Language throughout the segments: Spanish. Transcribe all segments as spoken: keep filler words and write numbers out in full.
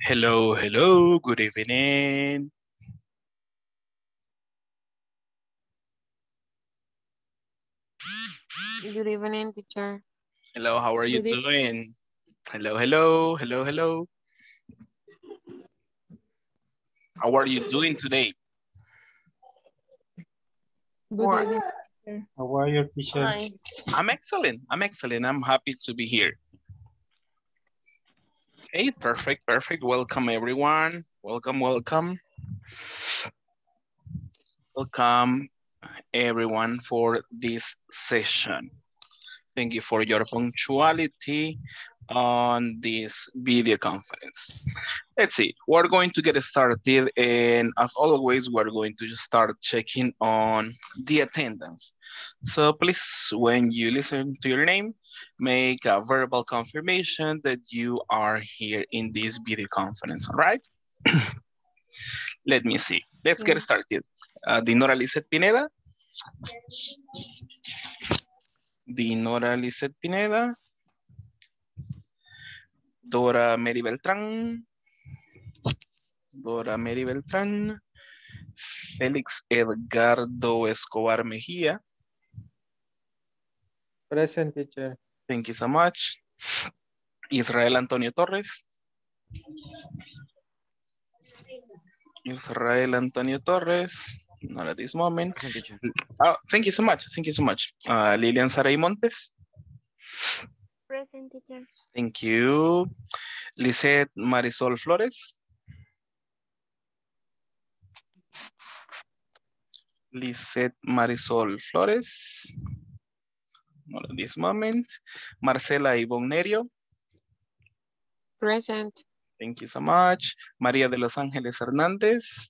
Hello, hello, good evening. Good evening, teacher. Hello, how are you Good evening. doing? Hello, hello, hello, hello. How are you doing today? Good evening, teacher. How are you, teacher? Hi. I'm excellent. I'm excellent. I'm happy to be here. Okay, perfect, perfect. Welcome, everyone. Welcome, welcome. Welcome, everyone, for this session. Thank you for your punctuality on this video conference. Let's see, we're going to get started, and as always, we're going to just start checking on the attendance. So please, when you listen to your name, make a verbal confirmation that you are here in this video conference, all right? Let me see, let's get Yeah. started. Uh, Dinora Lizeth Pineda. Dinora Lizeth Pineda. Dora Mary Beltrán. Dora Mary Beltrán. Félix Edgardo Escobar Mejía. Present, teacher. Thank you so much. Israel Antonio Torres. Israel Antonio Torres. Not at this moment. Oh, thank you so much. Thank you so much. Uh, Lilian Saray Montes. Present, teacher. Thank you. Lisette Marisol Flores. Lisette Marisol Flores. Not at this moment. Marcela Ivonne Nerio. Present. Thank you so much. María de los Ángeles Hernández.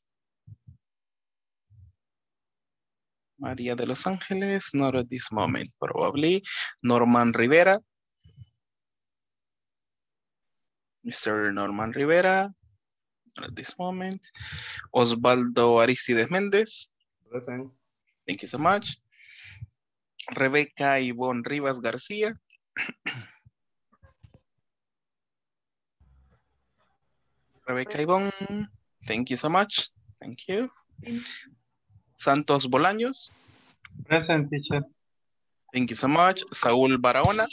María de los Ángeles, not at this moment, probably. Norman Rivera. Mister Norman Rivera, not at this moment. Osvaldo Aristides Méndez. Present. Thank you so much. Rebeca Ivonne Rivas García. Rebeca Ivonne, thank you so much. Thank you. Santos Bolaños. Present, teacher. Thank you so much. Saúl Barahona.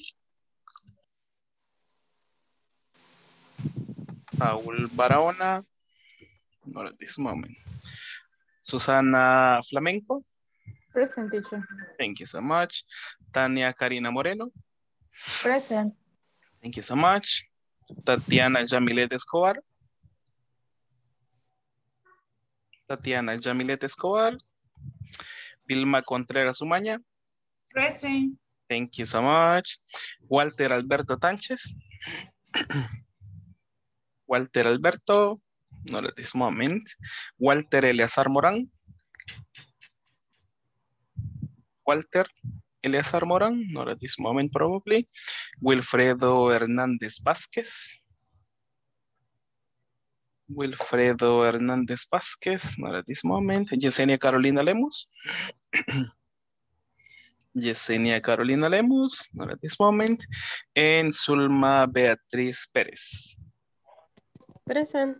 Saúl Barahona, not at this moment. Susana Flamenco. Present, teacher. Thank you so much. Tania Karina Moreno. Present. Thank you so much. Tatiana Jamilet Escobar. Tatiana Jamilet Escobar. Vilma Contreras Umaña. Present. Thank you so much. Walter Alberto Tánchez. Walter Alberto, not at this moment. Walter Eleazar Morán. Walter Eleazar Morán, not at this moment probably. Wilfredo Hernández Vázquez. Wilfredo Hernández Vázquez, not at this moment. Yesenia Carolina Lemus. Yesenia Carolina Lemus, not at this moment. And Zulma Beatriz Pérez. Present.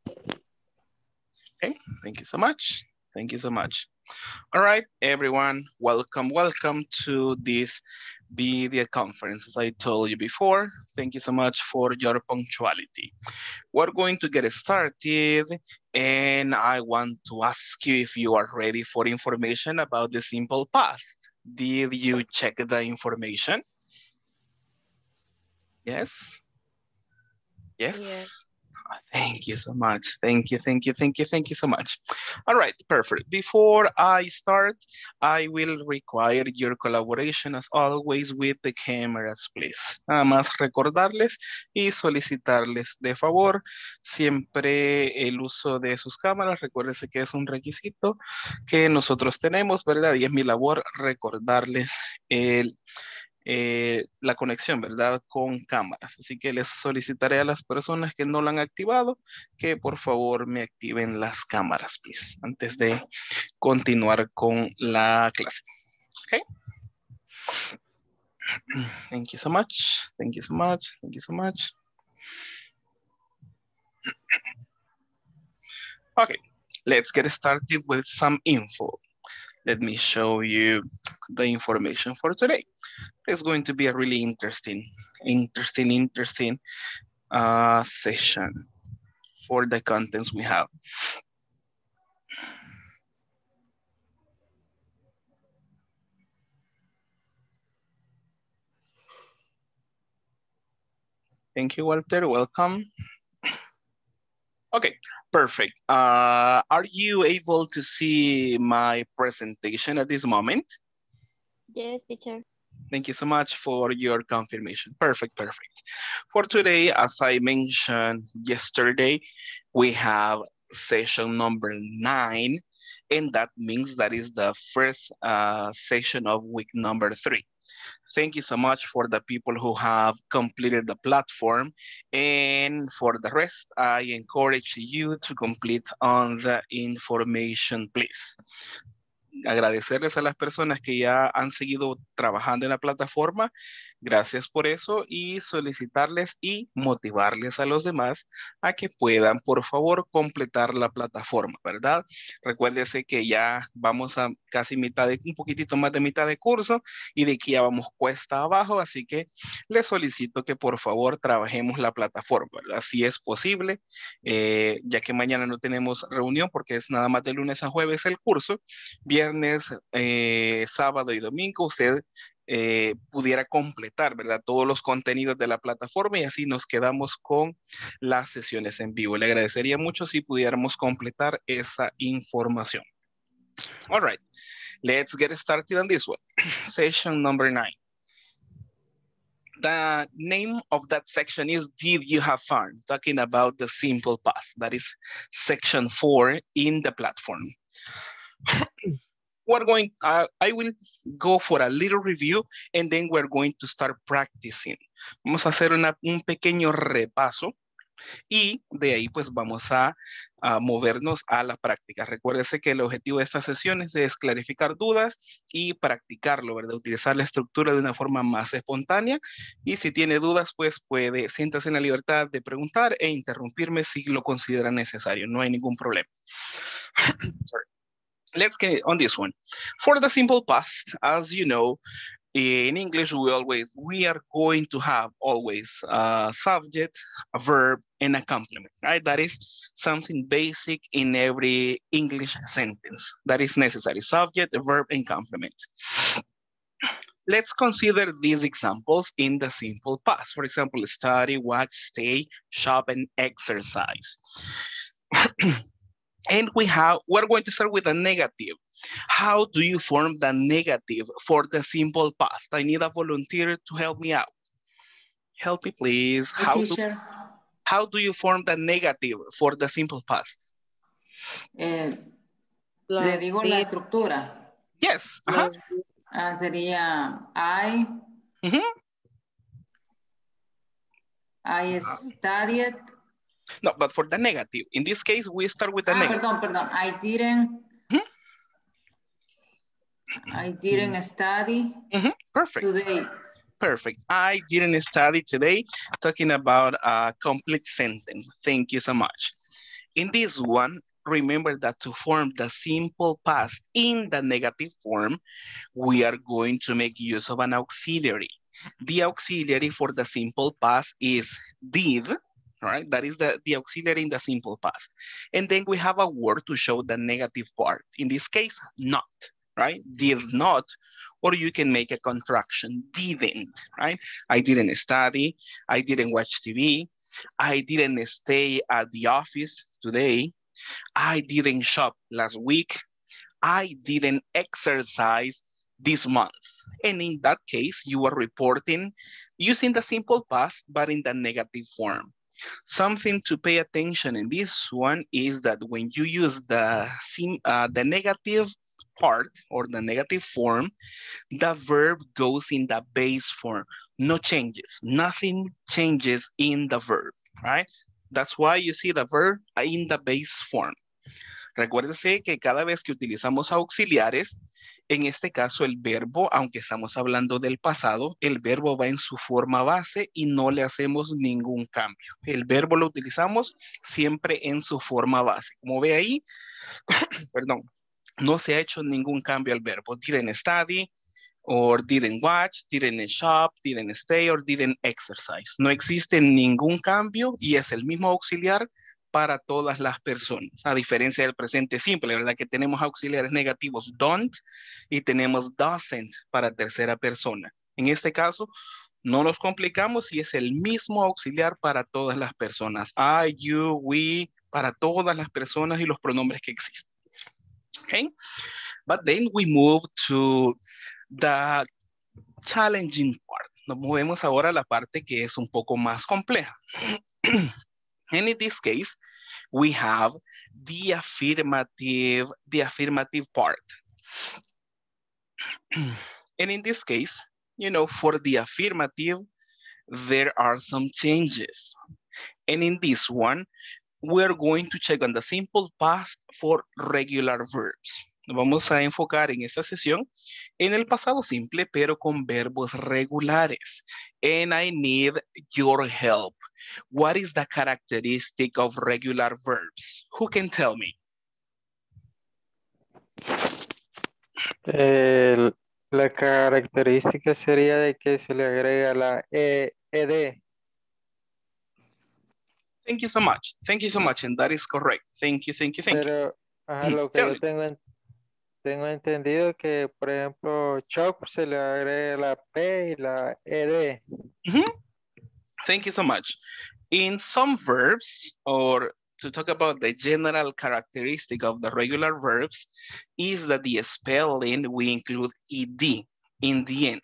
Okay, thank you so much. Thank you so much. All right, everyone, welcome, welcome to this video conference. As I told you before, thank you so much for your punctuality. We're going to get started, and I want to ask you if you are ready for information about the simple past. Did you check the information? Yes? Yes? Yes. Thank you so much. Thank you, thank you, thank you, thank you so much. All right, perfect. Before I start, I will require your collaboration as always with the cameras, please. Nada más recordarles y solicitarles de favor siempre el uso de sus cámaras. Recuérdense que es un requisito que nosotros tenemos, ¿verdad? Y es mi labor recordarles el Eh, la conexión, ¿verdad? Con cámaras. Así que les solicitaré a las personas que no la han activado que por favor me activen las cámaras, please, antes de continuar con la clase. Ok. Thank you so much. Thank you so much. Thank you so much. Okay, let's get started with some info. Let me show you the information for today. It's going to be a really interesting, interesting, interesting uh, session for the contents we have. Thank you, Walter. Welcome. Okay, perfect. Uh, are you able to see my presentation at this moment? Yes, teacher. Thank you so much for your confirmation. Perfect, perfect. For today, as I mentioned yesterday, we have session number nine, and that means that is the first uh, session of week number three. Thank you so much for the people who have completed the platform. And for the rest, I encourage you to complete on the information, please. Agradecerles a las personas que ya han seguido trabajando en la plataforma. Gracias por eso y solicitarles y motivarles a los demás a que puedan, por favor, completar la plataforma, ¿verdad? Recuérdese que ya vamos a casi mitad de, un poquitito más de mitad de curso y de aquí ya vamos cuesta abajo, así que les solicito que por favor trabajemos la plataforma, ¿verdad? Si es posible, eh, ya que mañana no tenemos reunión porque es nada más de lunes a jueves el curso, viernes, eh, sábado y domingo, usted eh, pudiera completar, ¿verdad? Todos los contenidos de la plataforma y así nos quedamos con las sesiones en vivo. Le agradecería mucho si pudiéramos completar esa información. All right, let's get started on this one. Session number nine. The name of that section is Did You Have Fun? Talking about the simple past. That is section four in the platform. We're going, uh, I will go for a little review and then we're going to start practicing. Vamos a hacer una, un pequeño repaso y de ahí pues vamos a, a movernos a la práctica. Recuérdese que el objetivo de estas sesiones es clarificar dudas y practicarlo, ¿verdad? Utilizar la estructura de una forma más espontánea y si tiene dudas pues puede, siéntase en la libertad de preguntar e interrumpirme si lo considera necesario. No hay ningún problema. Sorry. Let's get on this one. For the simple past, as you know, in English, we always, we are going to have always a subject, a verb, and a complement, right? That is something basic in every English sentence. That is necessary, subject, verb, and complement. Let's consider these examples in the simple past. For example, study, watch, stay, shop, and exercise. And we have, we're going to start with a negative. How do you form the negative for the simple past? I need a volunteer to help me out. Help me, please. Hey, how, do, how do you form the negative for the simple past? Eh, le digo la estructura. Yes. Uh-huh. Ah, sería I. Uh-huh. I studied. No, but for the negative. In this case, we start with the ah, negative. Perdón, perdón. I didn't. Mm-hmm. I didn't mm-hmm. study. Mm-hmm. Perfect. Today. Perfect. I didn't study today. Talking about a complete sentence. Thank you so much. In this one, remember that to form the simple past in the negative form, we are going to make use of an auxiliary. The auxiliary for the simple past is did. Right? That is the, the auxiliary in the simple past. And then we have a word to show the negative part. In this case, not, right? Did not, or you can make a contraction, didn't, right? I didn't study, I didn't watch T V, I didn't stay at the office today, I didn't shop last week, I didn't exercise this month. And in that case, you are reporting using the simple past, but in the negative form. Something to pay attention in this one is that when you use the, sim, uh, the negative part or the negative form, the verb goes in the base form. No changes, nothing changes in the verb, right? That's why you see the verb in the base form. Recuérdese que cada vez que utilizamos auxiliares, en este caso el verbo, aunque estamos hablando del pasado, el verbo va en su forma base y no le hacemos ningún cambio. El verbo lo utilizamos siempre en su forma base. Como ve ahí, perdón, no se ha hecho ningún cambio al verbo. Didn't study, or didn't watch, didn't shop, didn't stay, or didn't exercise. No existe ningún cambio y es el mismo auxiliar para todas las personas, a diferencia del presente simple, ¿verdad? Que tenemos auxiliares negativos don't y tenemos doesn't para tercera persona. En este caso, no nos complicamos y es el mismo auxiliar para todas las personas. I, you, we, para todas las personas y los pronombres que existen. Okay? But then we move to the challenging part. Nos movemos ahora a la parte que es un poco más compleja. And in this case, we have the affirmative, the affirmative part. And in this case, you know, for the affirmative, there are some changes. And in this one, we're going to check on the simple past for regular verbs. Nos vamos a enfocar en esta sesión en el pasado simple, pero con verbos regulares. And I need your help. What is the characteristic of regular verbs? Who can tell me? El- la característica sería de que se le agrega la e, ed. Thank you so much. Thank you so much. And that is correct. Thank you, thank you, thank you. Pero ajá, Mm, lo que tell yo me. tengo, en- tengo entendido que, por ejemplo, chop se le agrega la P y la ed. Mhm. Thank you so much. In some verbs, or to talk about the general characteristic of the regular verbs, is that the spelling we include ed in the end.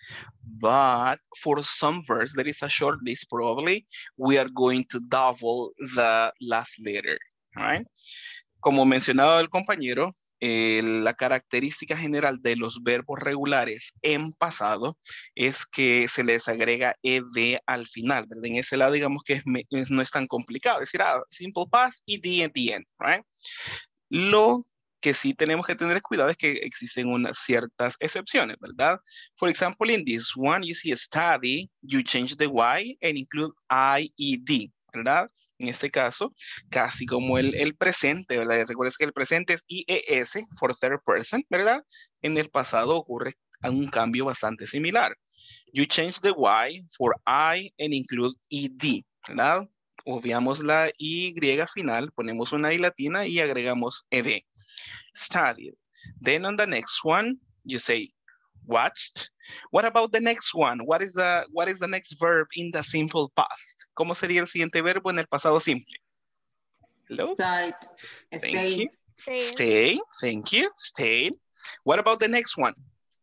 But for some verbs, there is a short list probably, we are going to double the last letter, all right? Como mencionaba el compañero, eh, la característica general de los verbos regulares en pasado es que se les agrega ed al final, ¿verdad? En ese lado digamos que es, es, no es tan complicado, es decir, ah, simple past, ed at the end, right? Lo que sí tenemos que tener cuidado es que existen unas ciertas excepciones, ¿verdad? For example, in this one, you see study, you change the Y and include I E D, ¿verdad? En este caso, casi como el, el presente, ¿verdad? Recuerden que el presente es I E S, for third person, ¿verdad? En el pasado ocurre un cambio bastante similar. You change the Y for I and include E D, ¿verdad? Obviamos la Y final, ponemos una I latina y agregamos ed. Studied. Then on the next one, you say watched. What about the next one? What is the what is the next verb in the simple past? ¿Cómo sería el siguiente verbo en el pasado simple? Hello? Stayed. Thank you. Stay. Stay. Thank you. Stayed. What about the next one?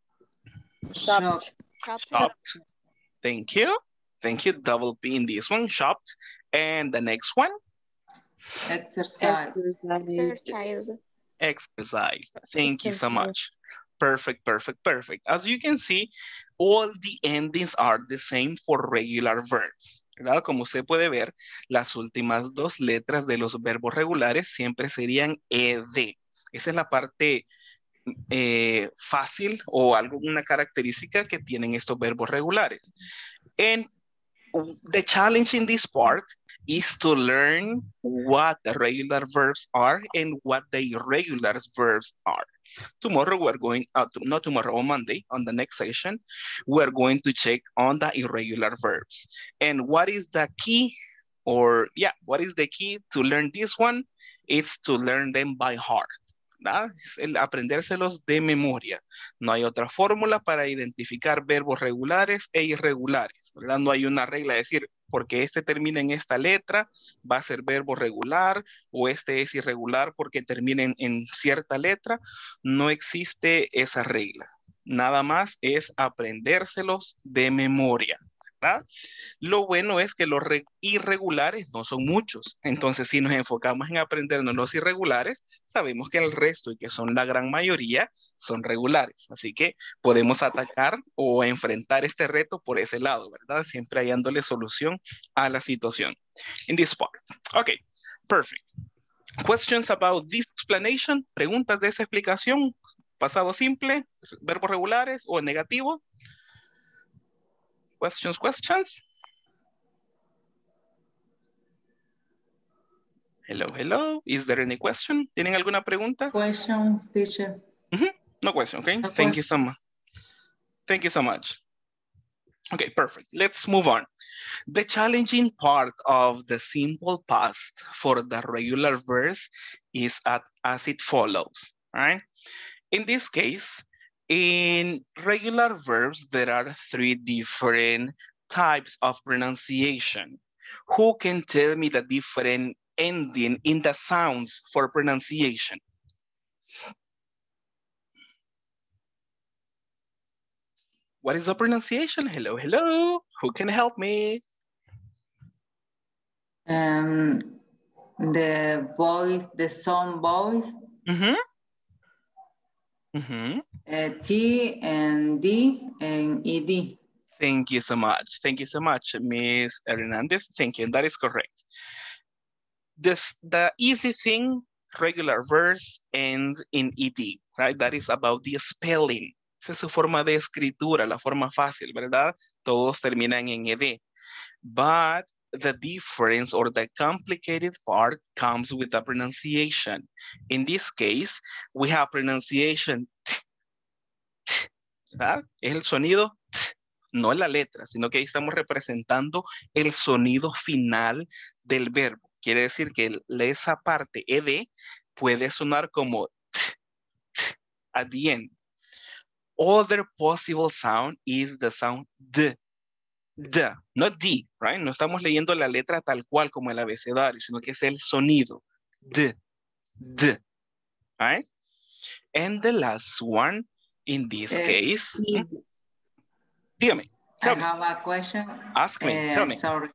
Shopped. Shop. Shopped. Thank you. Thank you. Double P in this one. Shopped. And the next one? Exercise. Exercise. Exercise. Thank you so much. Perfect, perfect, perfect. As you can see, all the endings are the same for regular verbs, ¿verdad? Como usted puede ver, las últimas dos letras de los verbos regulares siempre serían ed. Esa es la parte eh, fácil o alguna característica que tienen estos verbos regulares. And the challenge in this part is to learn what the regular verbs are and what the irregular verbs are. Tomorrow we're going, uh, to, not tomorrow, on Monday, on the next session, we're going to check on the irregular verbs. And what is the key, or yeah, what is the key to learn this one? It's to learn them by heart. ¿verdad? Es el aprendérselos de memoria. No hay otra fórmula para identificar verbos regulares e irregulares, ¿verdad? No hay una regla de decir, porque este termina en esta letra, va a ser verbo regular, o este es irregular porque termina en, en cierta letra. No existe esa regla. Nada más es aprendérselos de memoria, ¿verdad? Lo bueno es que los irregulares no son muchos. Entonces, si nos enfocamos en aprendernos los irregulares, sabemos que el resto, y que son la gran mayoría, son regulares. Así que podemos atacar o enfrentar este reto por ese lado, ¿verdad? Siempre hallándole solución a la situación. In this part. Ok, perfect. Questions about this explanation? ¿Preguntas de esa explicación? ¿Pasado simple? ¿Verbos regulares o negativo? Questions, questions? Hello, hello. Is there any question? ¿Tienen alguna pregunta? Questions, teacher. Mm-hmm. No question, okay? No Thank you question. so much. Thank you so much. Okay, perfect. Let's move on. The challenging part of the simple past for the regular verbs is at, as it follows, all right? In this case, in regular verbs, there are three different types of pronunciation. Who can tell me the different ending in the sounds for pronunciation? What is the pronunciation? Hello, hello. Who can help me? Um, the voice, the sound voice, Mm-hmm. Mm-hmm. uh, T and D and E D. Thank you so much. Thank you so much, Miss Hernandez. Thank you. That is correct. This, the easy thing, regular verbs ends in E D, right? That is about the spelling. Esa es su forma de escritura, la forma fácil, ¿verdad? Todos terminan en E D. But the difference or the complicated part comes with the pronunciation. In this case, we have pronunciation, ¿verdad? Es el sonido, no la letra, sino que ahí estamos representando el sonido final del verbo. Quiere decir que esa parte ed puede sonar como at the end. Other possible sound is the sound d. D, not D, right? No estamos leyendo la letra tal cual como el abecedario, sino que es el sonido. D, D, right? And the last one, in this Uh, case, E- hmm, dígame, I tell me, have a question. ask me, Eh, tell me. Sorry.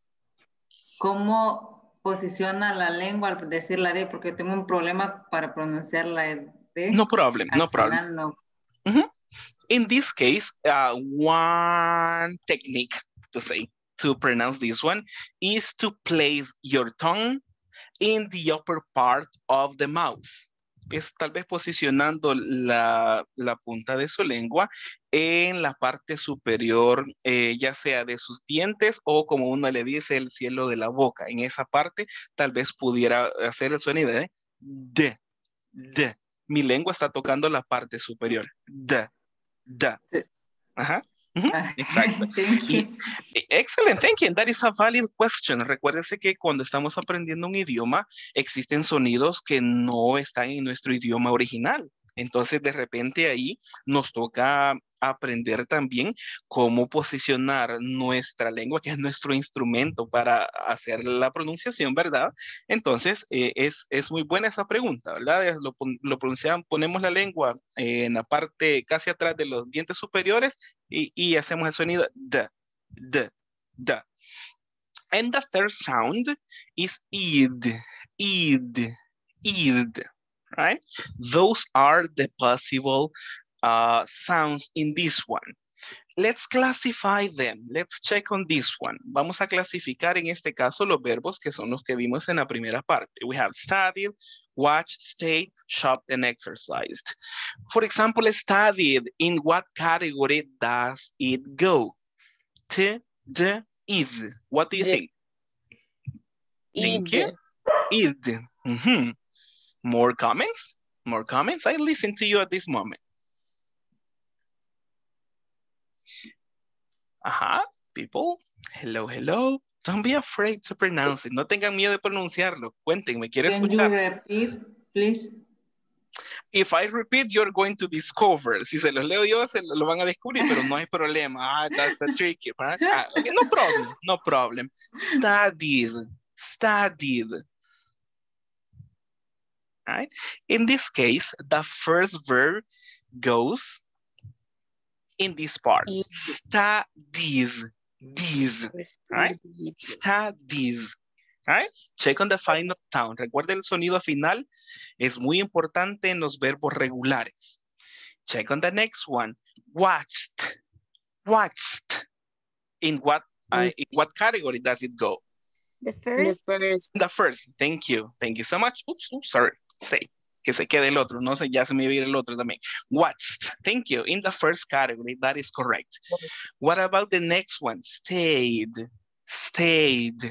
¿Cómo posiciona la lengua al decir la D? Porque tengo un problema para pronunciar la D. No problem, Al no problem. final no. Mhm. In this case, uh, one technique to say, to pronounce this one, is to place your tongue in the upper part of the mouth. Es tal vez posicionando la, la punta de su lengua en la parte superior, eh, ya sea de sus dientes o como uno le dice, el cielo de la boca. En esa parte tal vez pudiera hacer el sonido de D, D. Mi lengua está tocando la parte superior. D, D. Ajá. Uh-huh. Exacto. Thank you. Y, excellent, thank you. That is a valid question. Recuérdense que cuando estamos aprendiendo un idioma, existen sonidos que no están en nuestro idioma original. Entonces, de repente ahí nos toca aprender también cómo posicionar nuestra lengua, que es nuestro instrumento para hacer la pronunciación, ¿verdad? Entonces, eh, es, es muy buena esa pregunta, ¿verdad? Es Lo, lo pronunciamos, ponemos la lengua eh, en la parte casi atrás de los dientes superiores y, y hacemos el sonido D, D, D. And the third sound is id, id, id. Right? Those are the possible uh, sounds in this one. Let's classify them. Let's check on this one. Vamos a clasificar en este caso los verbos que son los que vimos en la primera parte. We have studied, watched, stayed, shopped, and exercised. For example, studied, in what category does it go? T, D, is. What do you D. think? Thank Id. you. Id. Mm-hmm. More comments? More comments? I listen to you at this moment. Ajá, people. Hello, hello. Don't be afraid to pronounce it. No tengan miedo de pronunciarlo. Cuéntenme, ¿quiere Can you escuchar? repeat, please? If I repeat, you're going to discover. Si se los leo yo, se lo van a descubrir, pero no hay problema. Ah, that's the tricky part. Ah, okay, no problem, no problem. Studied, studied. Right? In this case, the first verb goes in this part. Id. Studied, these, right? Studied, right? Check on the final sound. Recuerda el sonido final es muy importante en los verbos regulares. Check on the next one. Watched, watched. In what, uh, in what category does it go? The The first. first. The first. Thank you. Thank you so much. Oops, oops, sorry. Say. Que se quede el otro. No sé, ya se me viene el otro también. Watched. Thank you. In the first category. That is correct. What about the next one? Stayed. Stayed.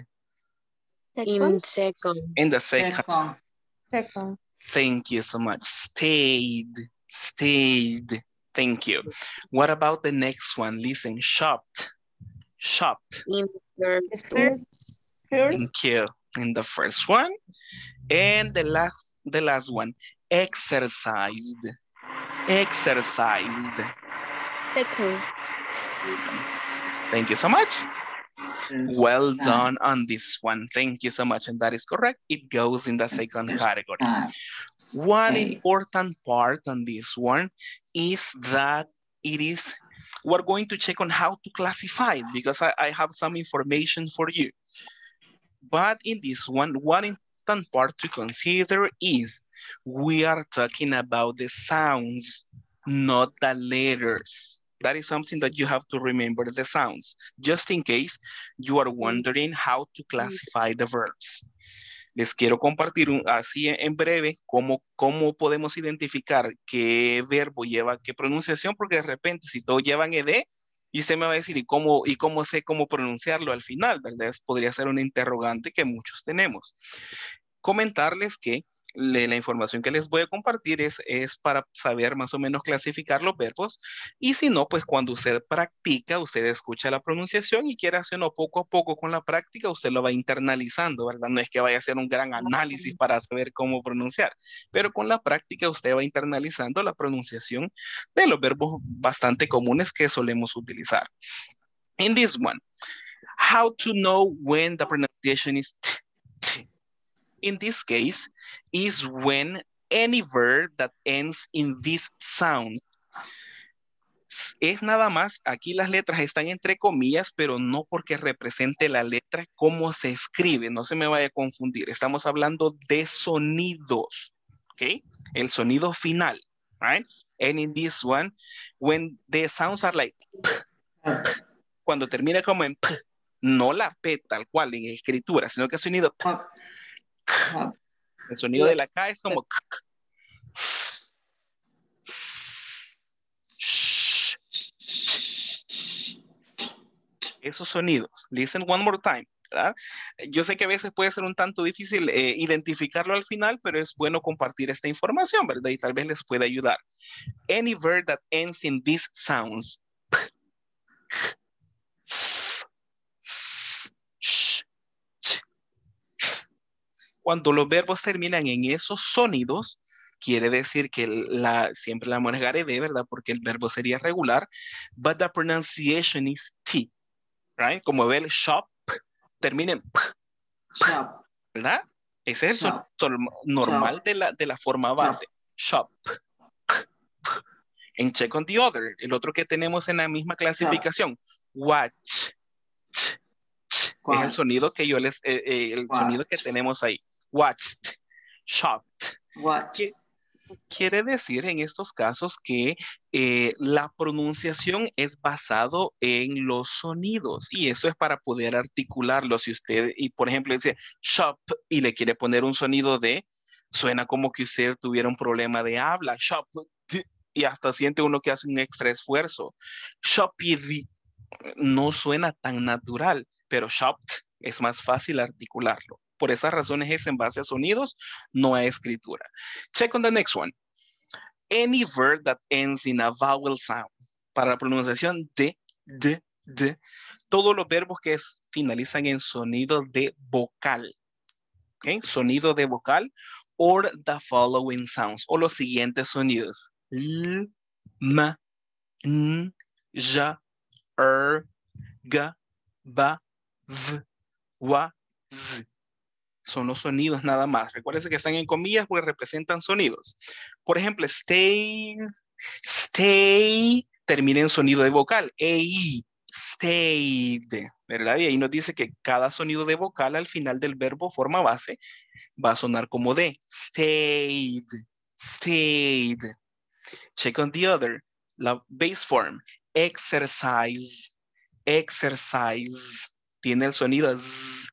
In Second. second. In the second. Second. Second. Thank you so much. Stayed. Stayed. Thank you. What about the next one? Listen. Shopped. Shopped. In The first. first. First. Thank you. In the first one. And the last, the last one. Exercised. Exercised. Second. Thank you so much. Well Ah, done on this one. Thank you so much. And that is correct. It goes in the second category. ah, One okay. important part on this one is that it is, we're going to check on how to classify it because I, I have some information for you. But in this one, one important part to consider is we are talking about the sounds, not the letters. That is something that you have to remember, the sounds, just in case you are wondering how to classify the verbs. Les quiero compartir un, así en breve cómo, cómo podemos identificar qué verbo lleva qué pronunciación, porque de repente si todos llevan ed, y usted me va a decir, ¿y cómo, y cómo sé cómo pronunciarlo al final? ¿Verdad? Podría ser una interrogante que muchos tenemos. Comentarles que le, la información que les voy a compartir es, es para saber más o menos clasificar los verbos, y si no, pues cuando usted practica, usted escucha la pronunciación y quiere hacerlo poco a poco con la práctica, usted lo va internalizando, ¿verdad? No es que vaya a hacer un gran análisis para saber cómo pronunciar, pero con la práctica usted va internalizando la pronunciación de los verbos bastante comunes que solemos utilizar. In this one, how to know when the pronunciation is t, t. In this case, is when any verb that ends in this sound. Es nada más, aquí las letras están entre comillas, pero no porque represente la letra cómo se escribe, no se me vaya a confundir. Estamos hablando de sonidos, ¿ok? El sonido final, right? And in this one, when the sounds are like, p, p, cuando termina como en p, no la P tal cual en escritura, sino que el sonido p, Ah, el sonido de la K es como k, k. Esos sonidos. Listen one more time, ¿verdad? Yo sé que a veces puede ser un tanto difícil eh, identificarlo al final, pero es bueno compartir esta información, ¿verdad? Y tal vez les pueda ayudar. Any verb that ends in these sounds. Cuando los verbos terminan en esos sonidos, quiere decir que la, siempre la vamos a negar de, ¿verdad? Porque el verbo sería regular, but the pronunciation is T, right? Como ve el shop, termina en P, shop, ¿verdad? Ese es el Shop. sonido normal Shop. de la, de la forma base. Shop. En check on the other, el otro que tenemos en la misma clasificación, watch. Es el Watch. sonido que yo les, eh, eh, el Watch. sonido que tenemos ahí. Watched, shopped. watch, Quiere decir en estos casos que eh, la pronunciación es basado en los sonidos y eso es para poder articularlo. Si usted, y por ejemplo, dice shop y le quiere poner un sonido de, suena como que usted tuviera un problema de habla, shop, y hasta siente uno que hace un extra esfuerzo. Shop y no suena tan natural, pero shopped es más fácil articularlo. Por esas razones es en base a sonidos, no a escritura. Check on the next one. Any verb that ends in a vowel sound. Para la pronunciación de, de, de. Todos los verbos que es, finalizan en sonido de vocal. Okay? Sonido de vocal. Or the following sounds. O los siguientes sonidos. L, m, n, j, er, g, b, v, w, z. Son los sonidos nada más. Recuérdense que están en comillas porque representan sonidos. Por ejemplo, stay, stay, termina en sonido de vocal. Ei, stayed, ¿verdad? Y ahí nos dice que cada sonido de vocal al final del verbo forma base va a sonar como de. Stayed, stayed. Check on the other. La base form. Exercise, exercise. Tiene el sonido z.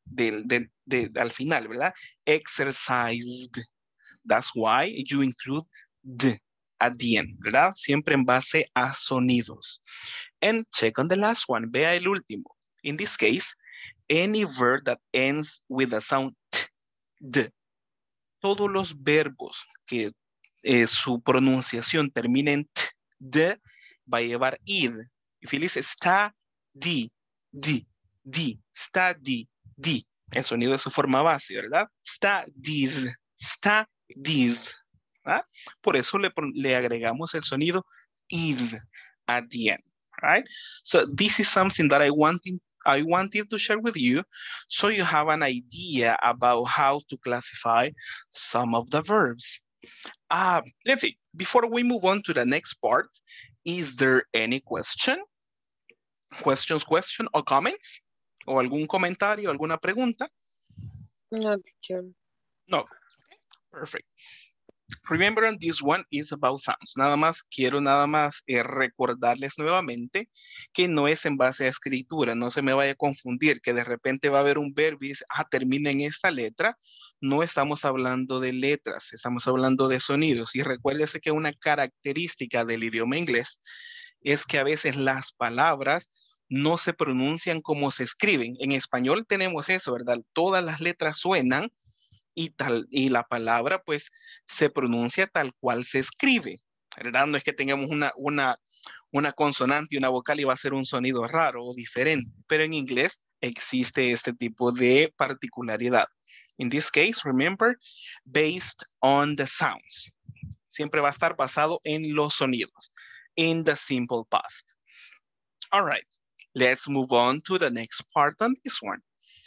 del, del, de, al final, ¿verdad? Exercised. That's why you include the at the end, ¿verdad? Siempre en base a sonidos. And check on the last one. Vea el último. In this case, any verb that ends with the sound t, d. Todos los verbos que eh, su pronunciación termine en t, d, va a llevar id. If you listen, está, di, di, di, está, di, di. El sonido de su forma base, ¿verdad? Está, did, está, did. ¿Ah? Por eso le, le agregamos el sonido id at the end, right? So this is something that I wanted, I wanted to share with you so you have an idea about how to classify some of the verbs. Uh, let's see, before we move on to the next part, is there any question? Questions, question, or comments? ¿O algún comentario, alguna pregunta? No, teacher. No. Okay. Perfect. Remember, this one is about sounds. Nada más, quiero nada más eh, recordarles nuevamente que no es en base a escritura. No se me vaya a confundir que de repente va a haber un verbo y dice, ah, termina en esta letra. No estamos hablando de letras, estamos hablando de sonidos. Y recuérdese que una característica del idioma inglés es que a veces las palabras no se pronuncian como se escriben. En español tenemos eso, ¿verdad? Todas las letras suenan y, tal, y la palabra pues se pronuncia tal cual se escribe, ¿verdad? No es que tengamos una, una, una consonante y una vocal y va a ser un sonido raro o diferente, pero en inglés existe este tipo de particularidad. In this case, remember, based on the sounds. Siempre va a estar basado en los sonidos, in the simple past. All right, let's move on to the next part on this one.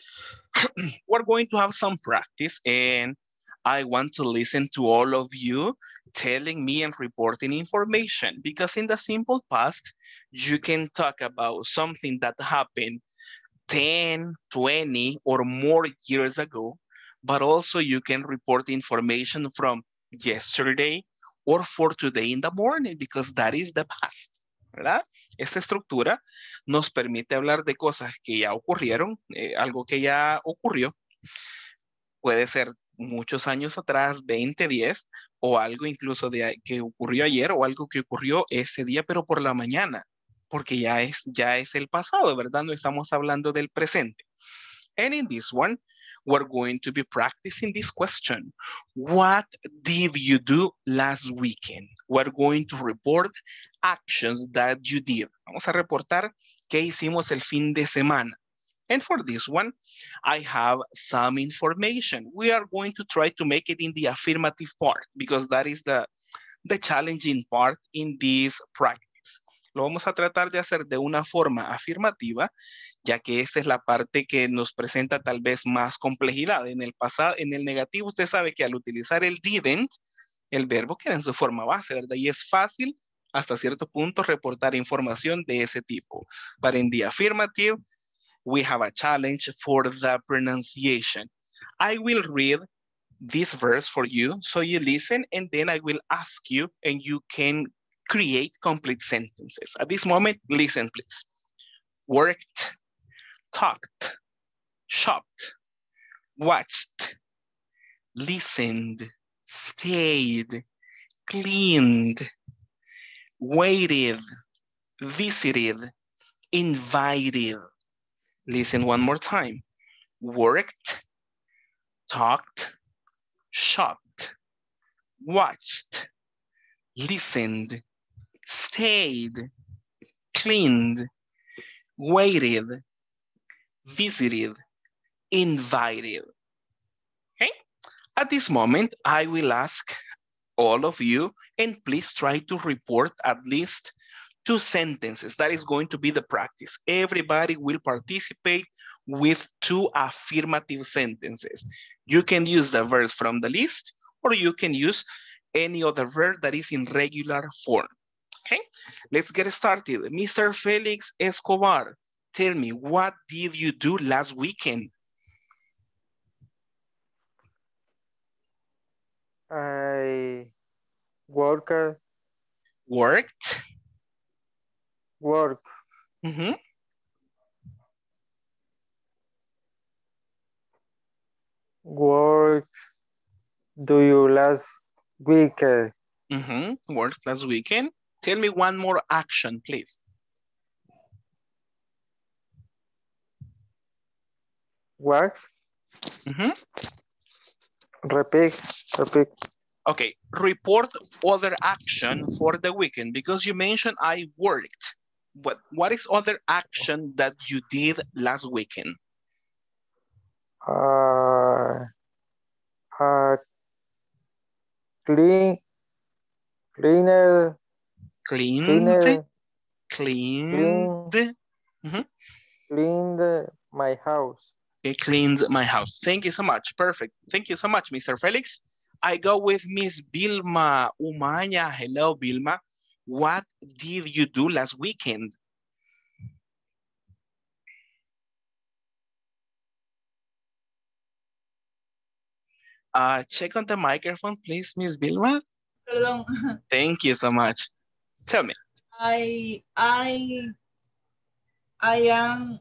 We're going to have some practice and I want to listen to all of you telling me and reporting information because in the simple past, you can talk about something that happened ten, twenty or more years ago, but also you can report information from yesterday or for today in the morning because that is the past. ¿Verdad? Esta estructura nos permite hablar de cosas que ya ocurrieron, eh, algo que ya ocurrió. Puede ser muchos años atrás, veinte, diez, o algo incluso de, que ocurrió ayer o algo que ocurrió ese día, pero por la mañana, porque ya es, ya es el pasado, ¿verdad? No estamos hablando del presente. And in this one, we're going to be practicing this question. What did you do last weekend? We're going to report actions that you did. Vamos a reportar qué hicimos el fin de semana. And for this one, I have some information. We are going to try to make it in the affirmative part because that is the, the challenging part in this practice. Lo vamos a tratar de hacer de una forma afirmativa, ya que esta es la parte que nos presenta tal vez más complejidad. En el pasado, en el negativo, usted sabe que al utilizar el didn't, el verbo queda en su forma base, ¿verdad? Y es fácil hasta cierto punto reportar información de ese tipo. But in the affirmative, we have a challenge for the pronunciation. I will read this verse for you, so you listen, and then I will ask you, and you can create complete sentences. At this moment, listen, please. Worked, talked, shopped, watched, listened, stayed, cleaned, waited, visited, invited. Listen one more time. Worked, talked, shopped, watched, listened, stayed, cleaned, waited, visited, invited. Okay? At this moment, I will ask all of you, and please try to report at least two sentences. That is going to be the practice. Everybody will participate with two affirmative sentences. You can use the verbs from the list, or you can use any other verb that is in regular form. Okay, let's get started. Mister Felix Escobar, tell me, what did you do last weekend? I worked. Worked. Work. Mm-hmm. do you last weekend? Mm-hmm. Worked last weekend. Tell me one more action, please. What? Mm-hmm. Repeat, repeat. Okay, report other action for the weekend because you mentioned I worked. But what is other action that you did last weekend? Uh, uh, clean, cleaner, Cleaned, cleaner, cleaned, mm-hmm. cleaned my house. It cleaned my house. Thank you so much. Perfect. Thank you so much, Mister Felix. I go with Miss Vilma Umaña. Hello, Vilma. What did you do last weekend? Uh, check on the microphone, please, Miss Vilma. Perdón. Thank you so much. Tell me. I, I, I am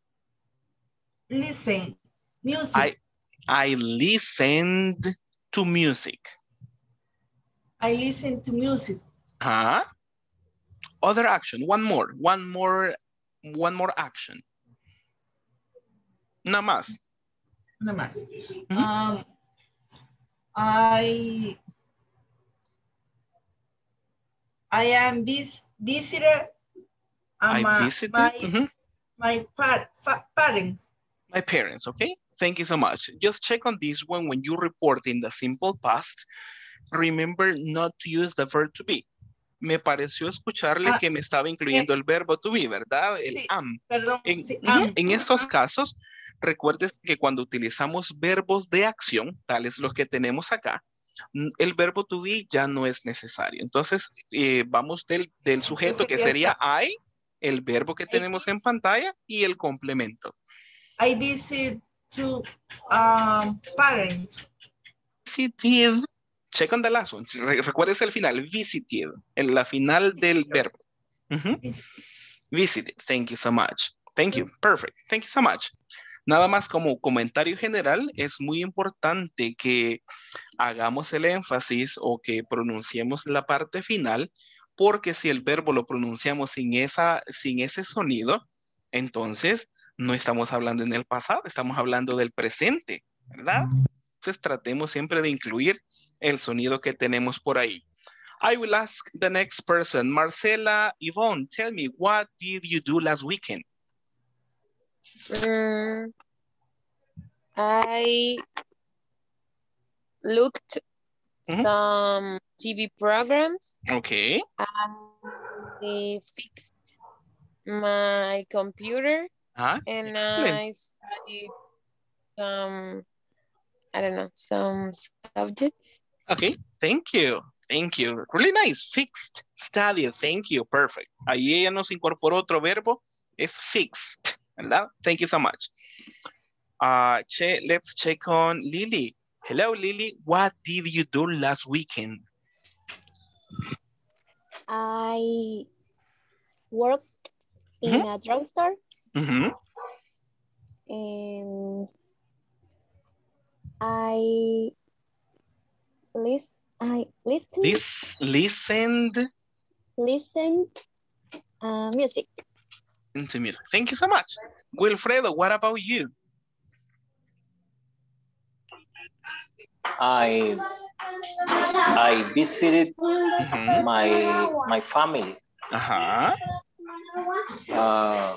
listen music. I, I listened to music. I listen to music. Huh? Other action. One more. One more. One more action. Nada más. Nada más. Mm-hmm. Um, I I am vis visitor. I my, visited my, mm-hmm. my par parents. My parents, okay? Thank you so much. Just check on this one when you report in the simple past. Remember not to use the verb to be. Me pareció escucharle ah, que me estaba incluyendo eh, el verbo to be, ¿verdad? El sí, am. Perdón, En, sí, uh-huh, am. en estos casos, recuerden que cuando utilizamos verbos de acción, tales los que tenemos acá, el verbo to be ya no es necesario. Entonces, eh, vamos del, del sujeto que sería I, el verbo que tenemos en pantalla y el complemento. I visit to um, parents. Visited. Check on the last one. Recuerdes el final. Visited. En la final del verbo. Uh-huh. Visited. Thank you so much. Thank you. Perfect. Thank you so much. Nada más como comentario general, es muy importante que hagamos el énfasis o que pronunciemos la parte final, porque si el verbo lo pronunciamos sin, esa, sin ese sonido, entonces no estamos hablando en el pasado, estamos hablando del presente, ¿verdad? Entonces tratemos siempre de incluir el sonido que tenemos por ahí. I will ask the next person. Marcela, Yvonne, tell me, what did you do last weekend? Mm, I looked mm-hmm. some T V programs. Okay. I fixed my computer. Ah, and excellent. I studied some, I don't know, some subjects. Okay, thank you. Thank you. Really nice. Fixed, studied. Thank you. Perfect. Ahí ella nos incorporó otro verbo. Es fixed, ¿verdad? Thank you so much. Uh, che, let's check on Lily. Hello, Lily. What did you do last weekend? I worked in mm-hmm. a drugstore. Mm-hmm. And I list, I listened. Lis listened. Listened uh, music. Into music. Thank you so much. Wilfredo, what about you? I I visited mm-hmm. my my family. Uh-huh. Uh,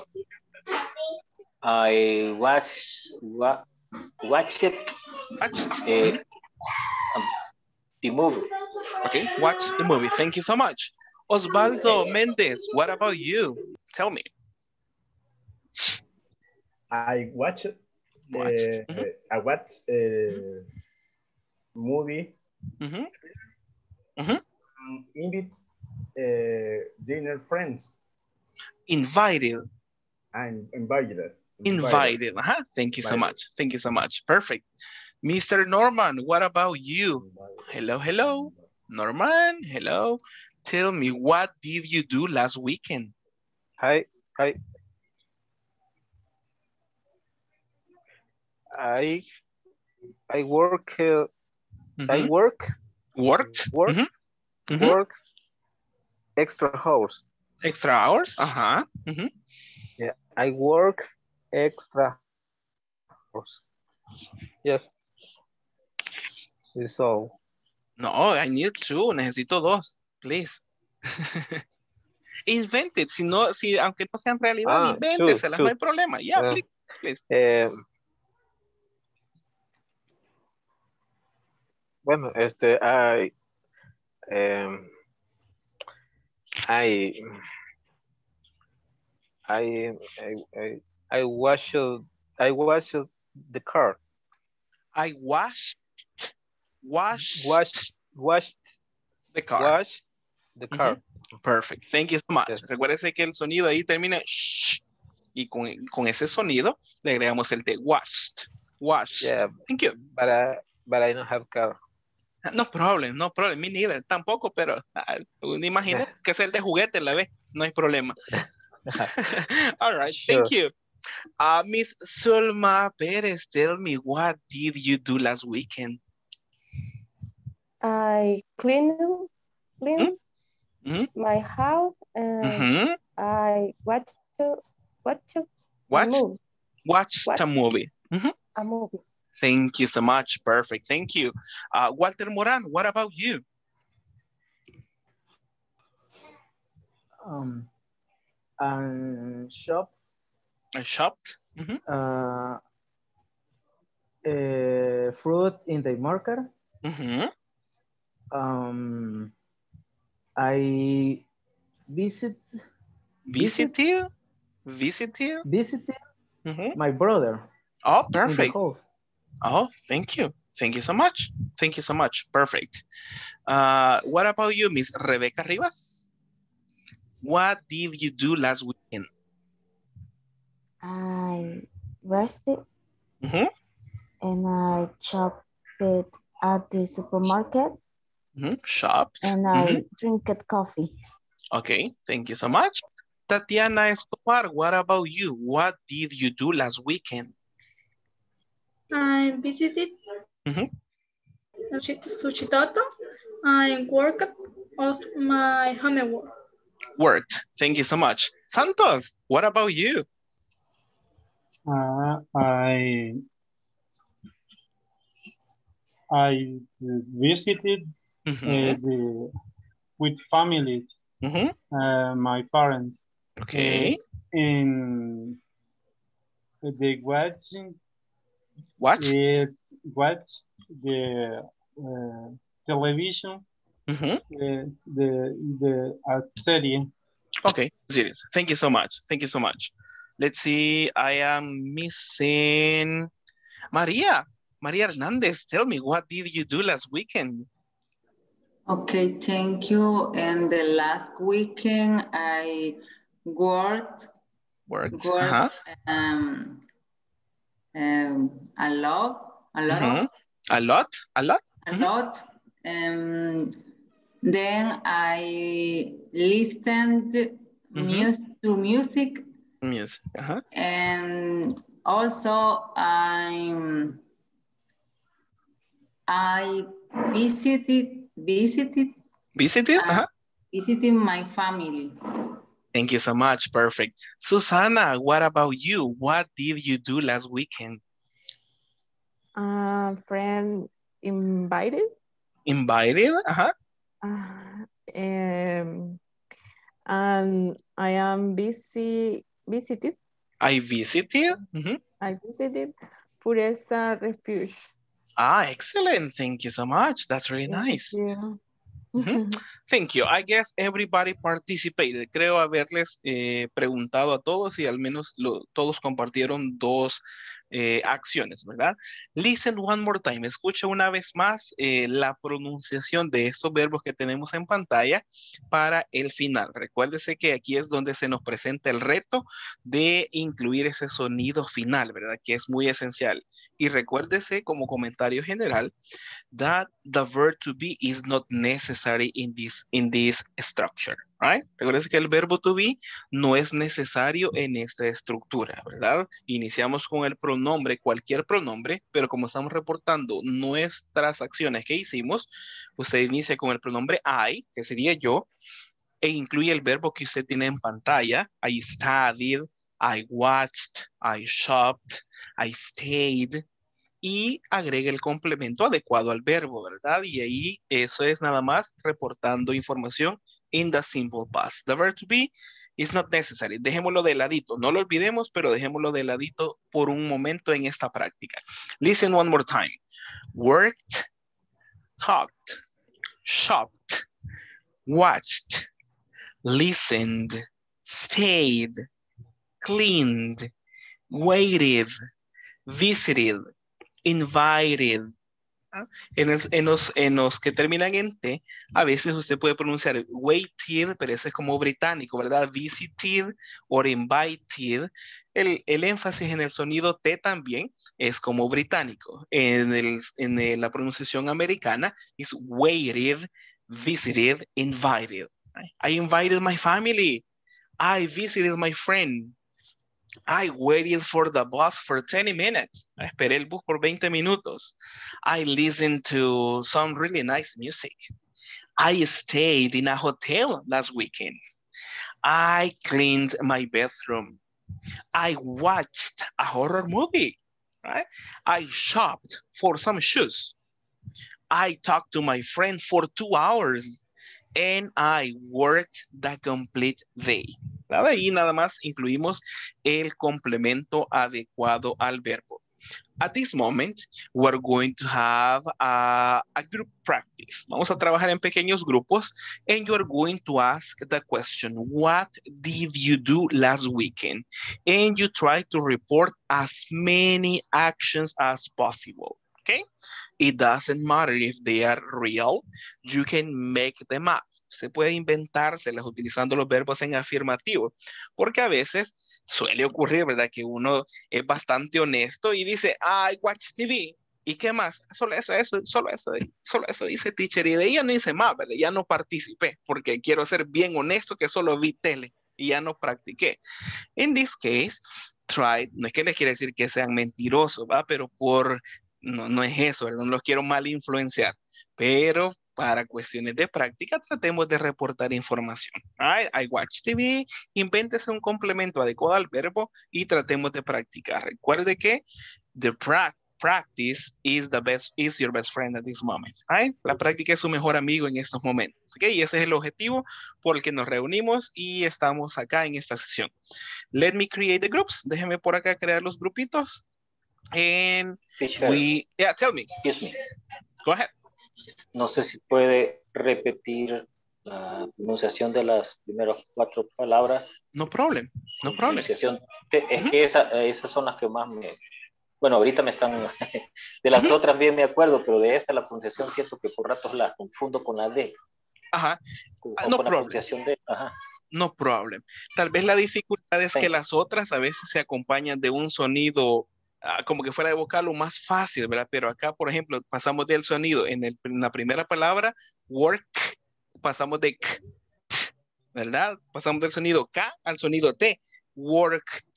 I watch wa watched Watched uh, the movie. Okay, watch the movie. Thank you so much. Osvaldo Mendez, what about you? Tell me. I watched. Watched. Uh, mm-hmm. I watched a mm-hmm. movie. Mm-hmm. Mm-hmm. Um, invite uh, dinner friends. Invited. I'm invited. Invited. Invited. Uh-huh. Thank you invited. so much. Thank you so much. Perfect. Mister Norman, what about you? Invited. Hello, hello. Norman, hello. Tell me, what did you do last weekend? Hi, hi. I I work uh, I Mhm. work, Worked. work, Mhm. Mhm. work extra hours. Extra hours. Ajá. Mhm. Yeah, I work extra hours. Yes, it's all. No, I need two. Necesito dos. Please. Invent it. Si no, si, aunque no sean realidad, Ah, two, invénteselas. No two. hay problema. Yeah, Well, please. Please. eh, bueno, este, I, em, I, I, I, I, I wash, I wash the car. I washed, washed Washed, washed, the car. washed the car. Mhm. Perfect. Thank you so much. Yes. Recuérdese que el sonido ahí termina shh, y con, con ese sonido le agregamos el de washed. Washed. Yeah, Thank you. but I, but I don't have car. No problem, no problem. Me neither. Tampoco, pero ah, imagínate que es el de juguete, la vez. No hay problema. All right. Sure. Thank you. Uh, Miss Zulma Perez, tell me, what did you do last weekend? I clean, clean Mhm. my house and Mhm. I watch, watch a Watch, movie. watch Watch. a movie. Mhm. A movie. Thank you so much. Perfect. Thank you. Uh, Walter Moran, what about you? Um, and shops, I shopped. Mhm. uh, uh, fruit in the market. Mhm. Um, I visit, visit, Visited? Visited? visited Mhm. my brother Oh, in the perfect. house. Oh, thank you. Thank you so much. Thank you so much. Perfect. Uh, what about you, Miss Rebecca Rivas? What did you do last weekend? I rested Mhm. and I shopped it at the supermarket Mhm. Shopped. and I Mhm. drank coffee. Okay, thank you so much. Tatiana Escobar, what about you? What did you do last weekend? I visited Mhm. Suchitoto. I worked on my homework. Worked. Thank you so much. Santos, what about you? Uh, I I visited Mhm. uh, the, with family, Mhm. uh, my parents. Okay. Uh, in the watching Watch? it watch the uh, television, Mhm. uh, the the uh, serie. Okay, serious. Thank you so much. Thank you so much. Let's see. I am missing Maria. Maria Hernandez, tell me, what did you do last weekend? Okay, thank you. And the last weekend I worked, Worked. worked Uh-huh. um, um, a lot, a lot Mhm. of, A lot? A lot? a Mhm. lot. Um, then I listened Mhm. mus to music, Music. Uh-huh. and also I'm I visited visited Visited? uh, Uh-huh. visited my family. Thank you so much. Perfect. Susana, what about you? What did you do last weekend? A friend invited. Invited? Uh-huh. Uh, um, and I am busy visited. I visited? Mhm. I visited Pureza Refuge. Ah, excellent. Thank you so much. That's really Thank nice. you. Mhm. Thank you. I guess everybody participated. Creo haberles eh, preguntado a todos y al menos lo- todos compartieron dos eh, acciones, ¿verdad? Listen one more time. Escucha una vez más eh, la pronunciación de estos verbos que tenemos en pantalla para el final. Recuérdese que aquí es donde se nos presenta el reto de incluir ese sonido final, ¿verdad? Que es muy esencial. Y recuérdese como comentario general that the verb to be is not necessary in this, in this structure. Right? Recuerden que el verbo to be no es necesario en esta estructura, ¿verdad? Iniciamos con el pronombre, cualquier pronombre, pero como estamos reportando nuestras acciones que hicimos, usted inicia con el pronombre I, que sería yo, e incluye el verbo que usted tiene en pantalla. I studied, I watched, I shopped, I stayed, y agrega el complemento adecuado al verbo, ¿verdad? Y ahí eso es nada más reportando información in the simple past. The verb to be is not necessary. Dejémoslo de ladito. No lo olvidemos, pero dejémoslo de ladito por un momento en esta práctica. Listen one more time. Worked, talked, shopped, watched, listened, stayed, cleaned, waited, visited, invited. En, el, en, los, en los que terminan en T, a veces usted puede pronunciar waited, pero ese es como británico, ¿verdad? Visited o invited. El, el énfasis en el sonido T también es como británico. En, el, en el, la pronunciación americana es waited, visited, invited. I invited my family. I visited my friend. I waited for the bus for twenty minutes. Esperé el bus por veinte minutos. I listened to some really nice music. I stayed in a hotel last weekend. I cleaned my bathroom. I watched a horror movie. Right? I shopped for some shoes. I talked to my friend for two hours. And I worked the complete day. ¿Verdad? Ahí nada más incluimos el complemento adecuado al verbo. At this moment, we're going to have a, a group practice. Vamos a trabajar en pequeños grupos and you're going to ask the question, what did you do last weekend? And you try to report as many actions as possible. Okay? It doesn't matter if they are real, you can make them up. Se puede inventárselas utilizando los verbos en afirmativo, porque a veces suele ocurrir, ¿verdad? Que uno es bastante honesto y dice, I watch T V. ¿Y qué más? Solo eso, eso, solo eso, solo eso dice teacher. Y de ella no hice más, ¿verdad? Ya no participé, porque quiero ser bien honesto que solo vi tele y ya no practiqué. In this case, try, no es que les quiera decir que sean mentirosos, ¿va? Pero por... No, no es eso, ¿verdad? No los quiero mal influenciar, pero para cuestiones de práctica tratemos de reportar información. I, I watch T V, invéntese un complemento adecuado al verbo y tratemos de practicar. Recuerde que the pra practice is, the best, is your best friend at this moment. Right? La práctica es su mejor amigo en estos momentos. ¿Okay? Y ese es el objetivo por el que nos reunimos y estamos acá en esta sesión. Let me create the groups. Déjeme por acá crear los grupitos. And Fisher, we, yeah, tell me. Excuse me. Go ahead. No sé si puede repetir la pronunciación de las primeras cuatro palabras. No problem, no problem. Pronunciación. Es uh-huh. que esa, esas son las que más me... Bueno, ahorita me están... De las uh-huh. otras bien me acuerdo, pero de esta la pronunciación siento que por ratos la confundo con la D. Ajá. Con, no con problem. La pronunciación de... Ajá. No problem. Tal vez la dificultad es Thank que you. Las otras a veces se acompañan de un sonido... como que fuera de vocal lo más fácil, ¿verdad? Pero acá, por ejemplo, pasamos del sonido en, el, en la primera palabra, work, pasamos de k, ¿verdad? Pasamos del sonido K al sonido T, worked,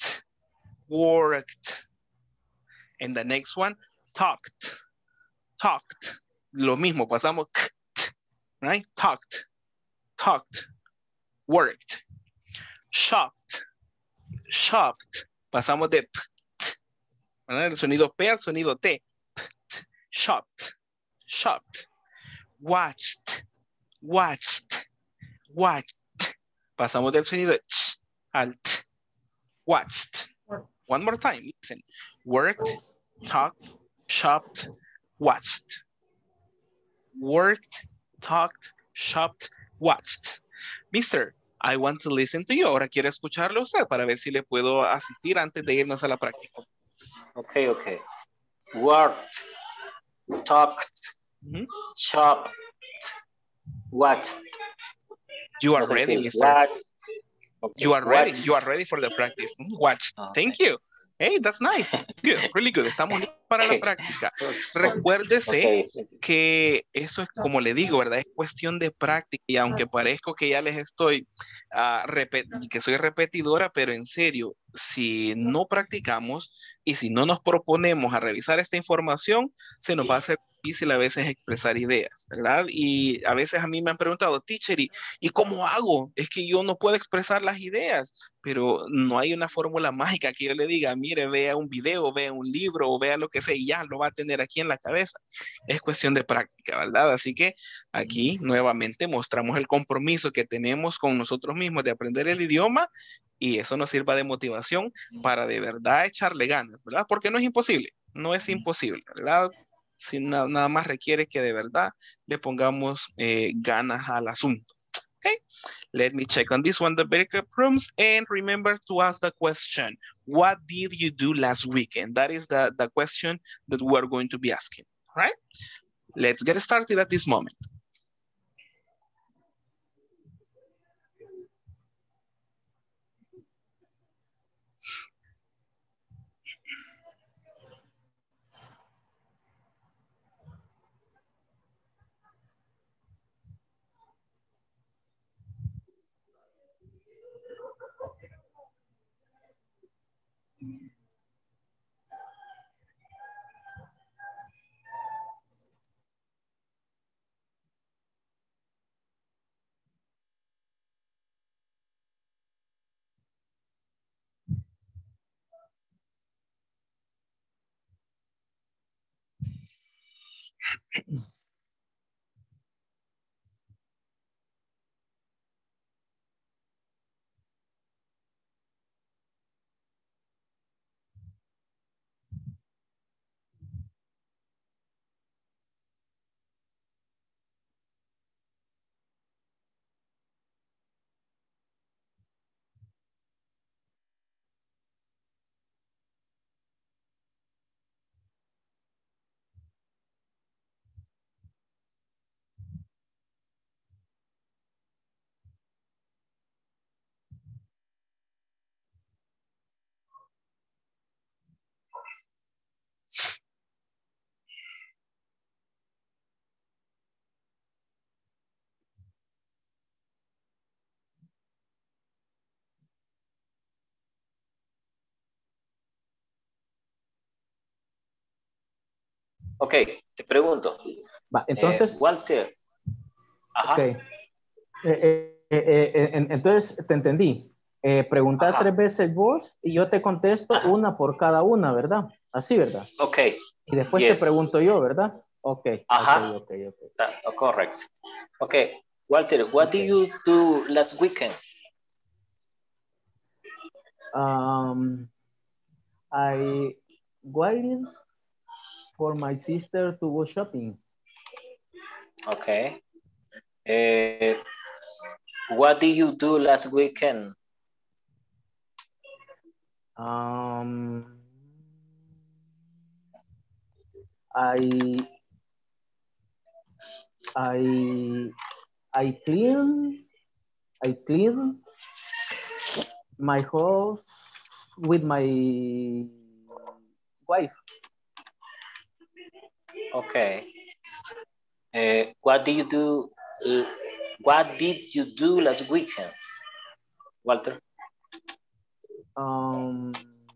worked. And the next one, talked, talked. Lo mismo, pasamos k, t, right? Talked, talked, worked, shopped, shopped. Pasamos de p, el sonido P al sonido T. Shopped, shopped. Watched, watched, watched. Pasamos del sonido ch al t. Watched. One more time, listen. Worked, talked, shopped, watched. Worked, talked, shopped, watched. Mister, I want to listen to you. Ahora quiero escucharlo a usted para ver si le puedo asistir antes de irnos a la práctica. Okay, okay. Worked, talked, mm-hmm. shopped, watched. You are no ready, mister. Okay. You are ready. You are ready for the practice. Watched. Okay. Thank you. Hey, that's nice. Good, really good. Estamos listos para la práctica. Recuérdese Okay. que eso es como le digo, ¿verdad? Es cuestión de práctica y aunque parezco que ya les estoy uh, repet- que soy repetidora, pero en serio, si no practicamos y si no nos proponemos a revisar esta información, se nos va a hacer difícil a veces expresar ideas, ¿verdad? Y a veces a mí me han preguntado, teacher, ¿y, ¿y cómo hago? Es que yo no puedo expresar las ideas, pero no hay una fórmula mágica que yo le diga, mire, vea un video, vea un libro o vea lo que sea y ya lo va a tener aquí en la cabeza. Es cuestión de práctica, ¿verdad? Así que aquí nuevamente mostramos el compromiso que tenemos con nosotros mismos de aprender el idioma y eso nos sirva de motivación para de verdad echarle ganas, ¿verdad? Porque no es imposible, no es imposible, ¿verdad? Si na nada más requiere que de verdad le pongamos eh, ganas al asunto. Okay, let me check on this one, the breakout rooms, and remember to ask the question, what did you do last weekend? That is the, the question that we're going to be asking, all right? Let's get started at this moment. Ok, te pregunto. Va, entonces. Eh, Walter. Ajá. Ok. Eh, eh, eh, eh, eh, entonces, te entendí. Eh, preguntar Ajá. tres veces vos y yo te contesto Ajá. una por cada una, ¿verdad? Así, ¿verdad? Ok. Y después Yes. te pregunto yo, ¿verdad? Ok. Ajá. Ok, ok, ok. That, oh, correct. Ok. Walter, what Okay. did you do last weekend? Um, I waited for my sister to go shopping. Okay. Uh, what did you do last weekend? Um, I I I clean I clean my house with my wife. Okay. Uh, what did you do? Uh, what did you do last weekend, Walter? Um,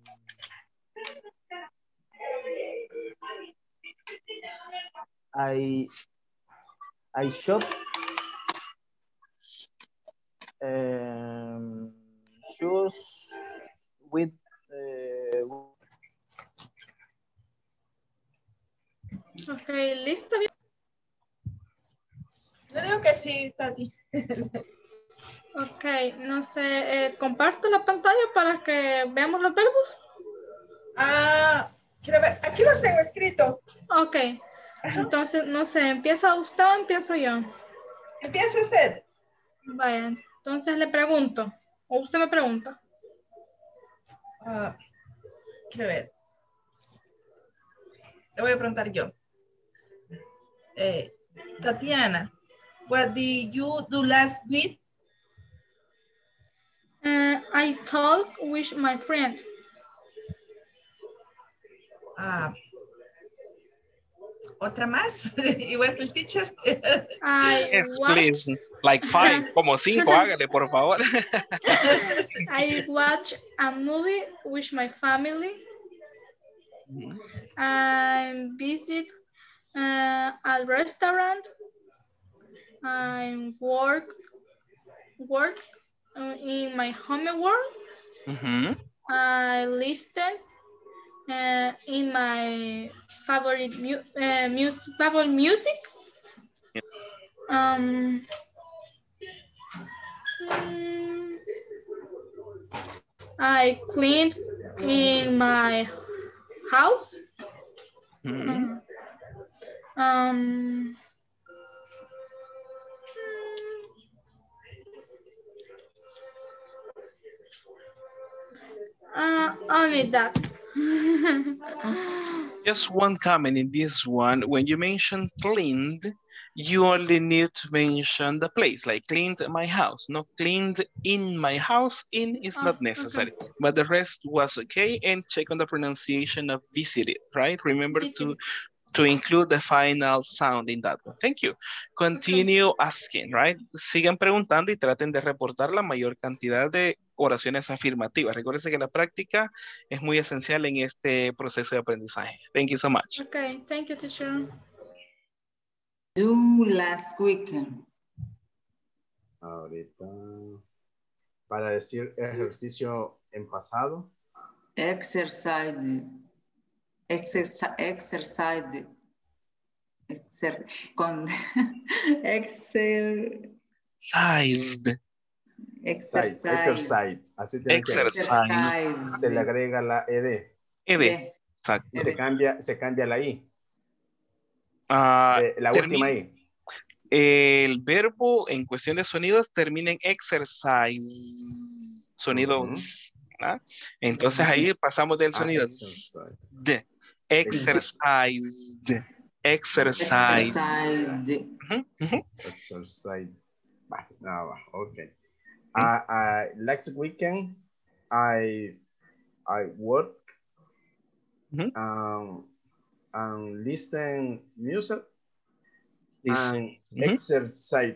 I I shopped um, shoes with. Uh, Ok, ¿listo? Yo digo que sí, Tati. Ok, no sé, eh, comparto la pantalla para que veamos los verbos. Ah, quiero ver, aquí los tengo escritos. Ok, entonces, no sé, ¿empieza usted o empiezo yo? Empieza usted. Vaya, entonces le pregunto, o usted me pregunta. Ah, quiero ver. Le voy a preguntar yo. Eh, Tatiana, what did you do last week? Uh, I talked with my friend. Ah, ¿otra más? Igual que el teacher. I Yes, watch. please. Like five, como cinco, hágale, por favor. I watch a movie with my family. I visit uh, a restaurant. I work work uh, in my homework. Mm-hmm. I listen uh, in my favorite mu uh, music, favorite music. Um, mm, I cleaned in my house. Mm-hmm. Um, uh, only that. Just one comment in this one. When you mention cleaned, you only need to mention the place, like cleaned my house. Not cleaned in my house. In is Oh, not necessary, okay. But the rest was okay. And check on the pronunciation of visited, right? Remember Visited. to to include the final sound in that one. Thank you. Continue okay. asking, right? Sigan preguntando y traten de reportar la mayor cantidad de oraciones afirmativas. Recuerden que la práctica es muy esencial en este proceso de aprendizaje. Thank you so much. Okay, thank you, teacher. Do last weekend. Ahorita, para decir ejercicio en pasado. Exercise. Exercise. Exercise. Exer, con exer, Sized. Exercise. Exercise. Así tiene Exercise. Que se le agrega la ed. Ed. Exacto. Y se cambia, se cambia la i. Uh, eh, la última i. El verbo en cuestión de sonidos termina en exercise. Sonidos. Uh -huh. Entonces ahí pasamos del sonido ah, de. Exercised. Exercise. Exercise. Uh-huh. Uh-huh. Exercise. Bah, no, bah, okay. Uh, uh, next weekend, I I work uh-huh. um, and listen music listen. and uh-huh. exercise.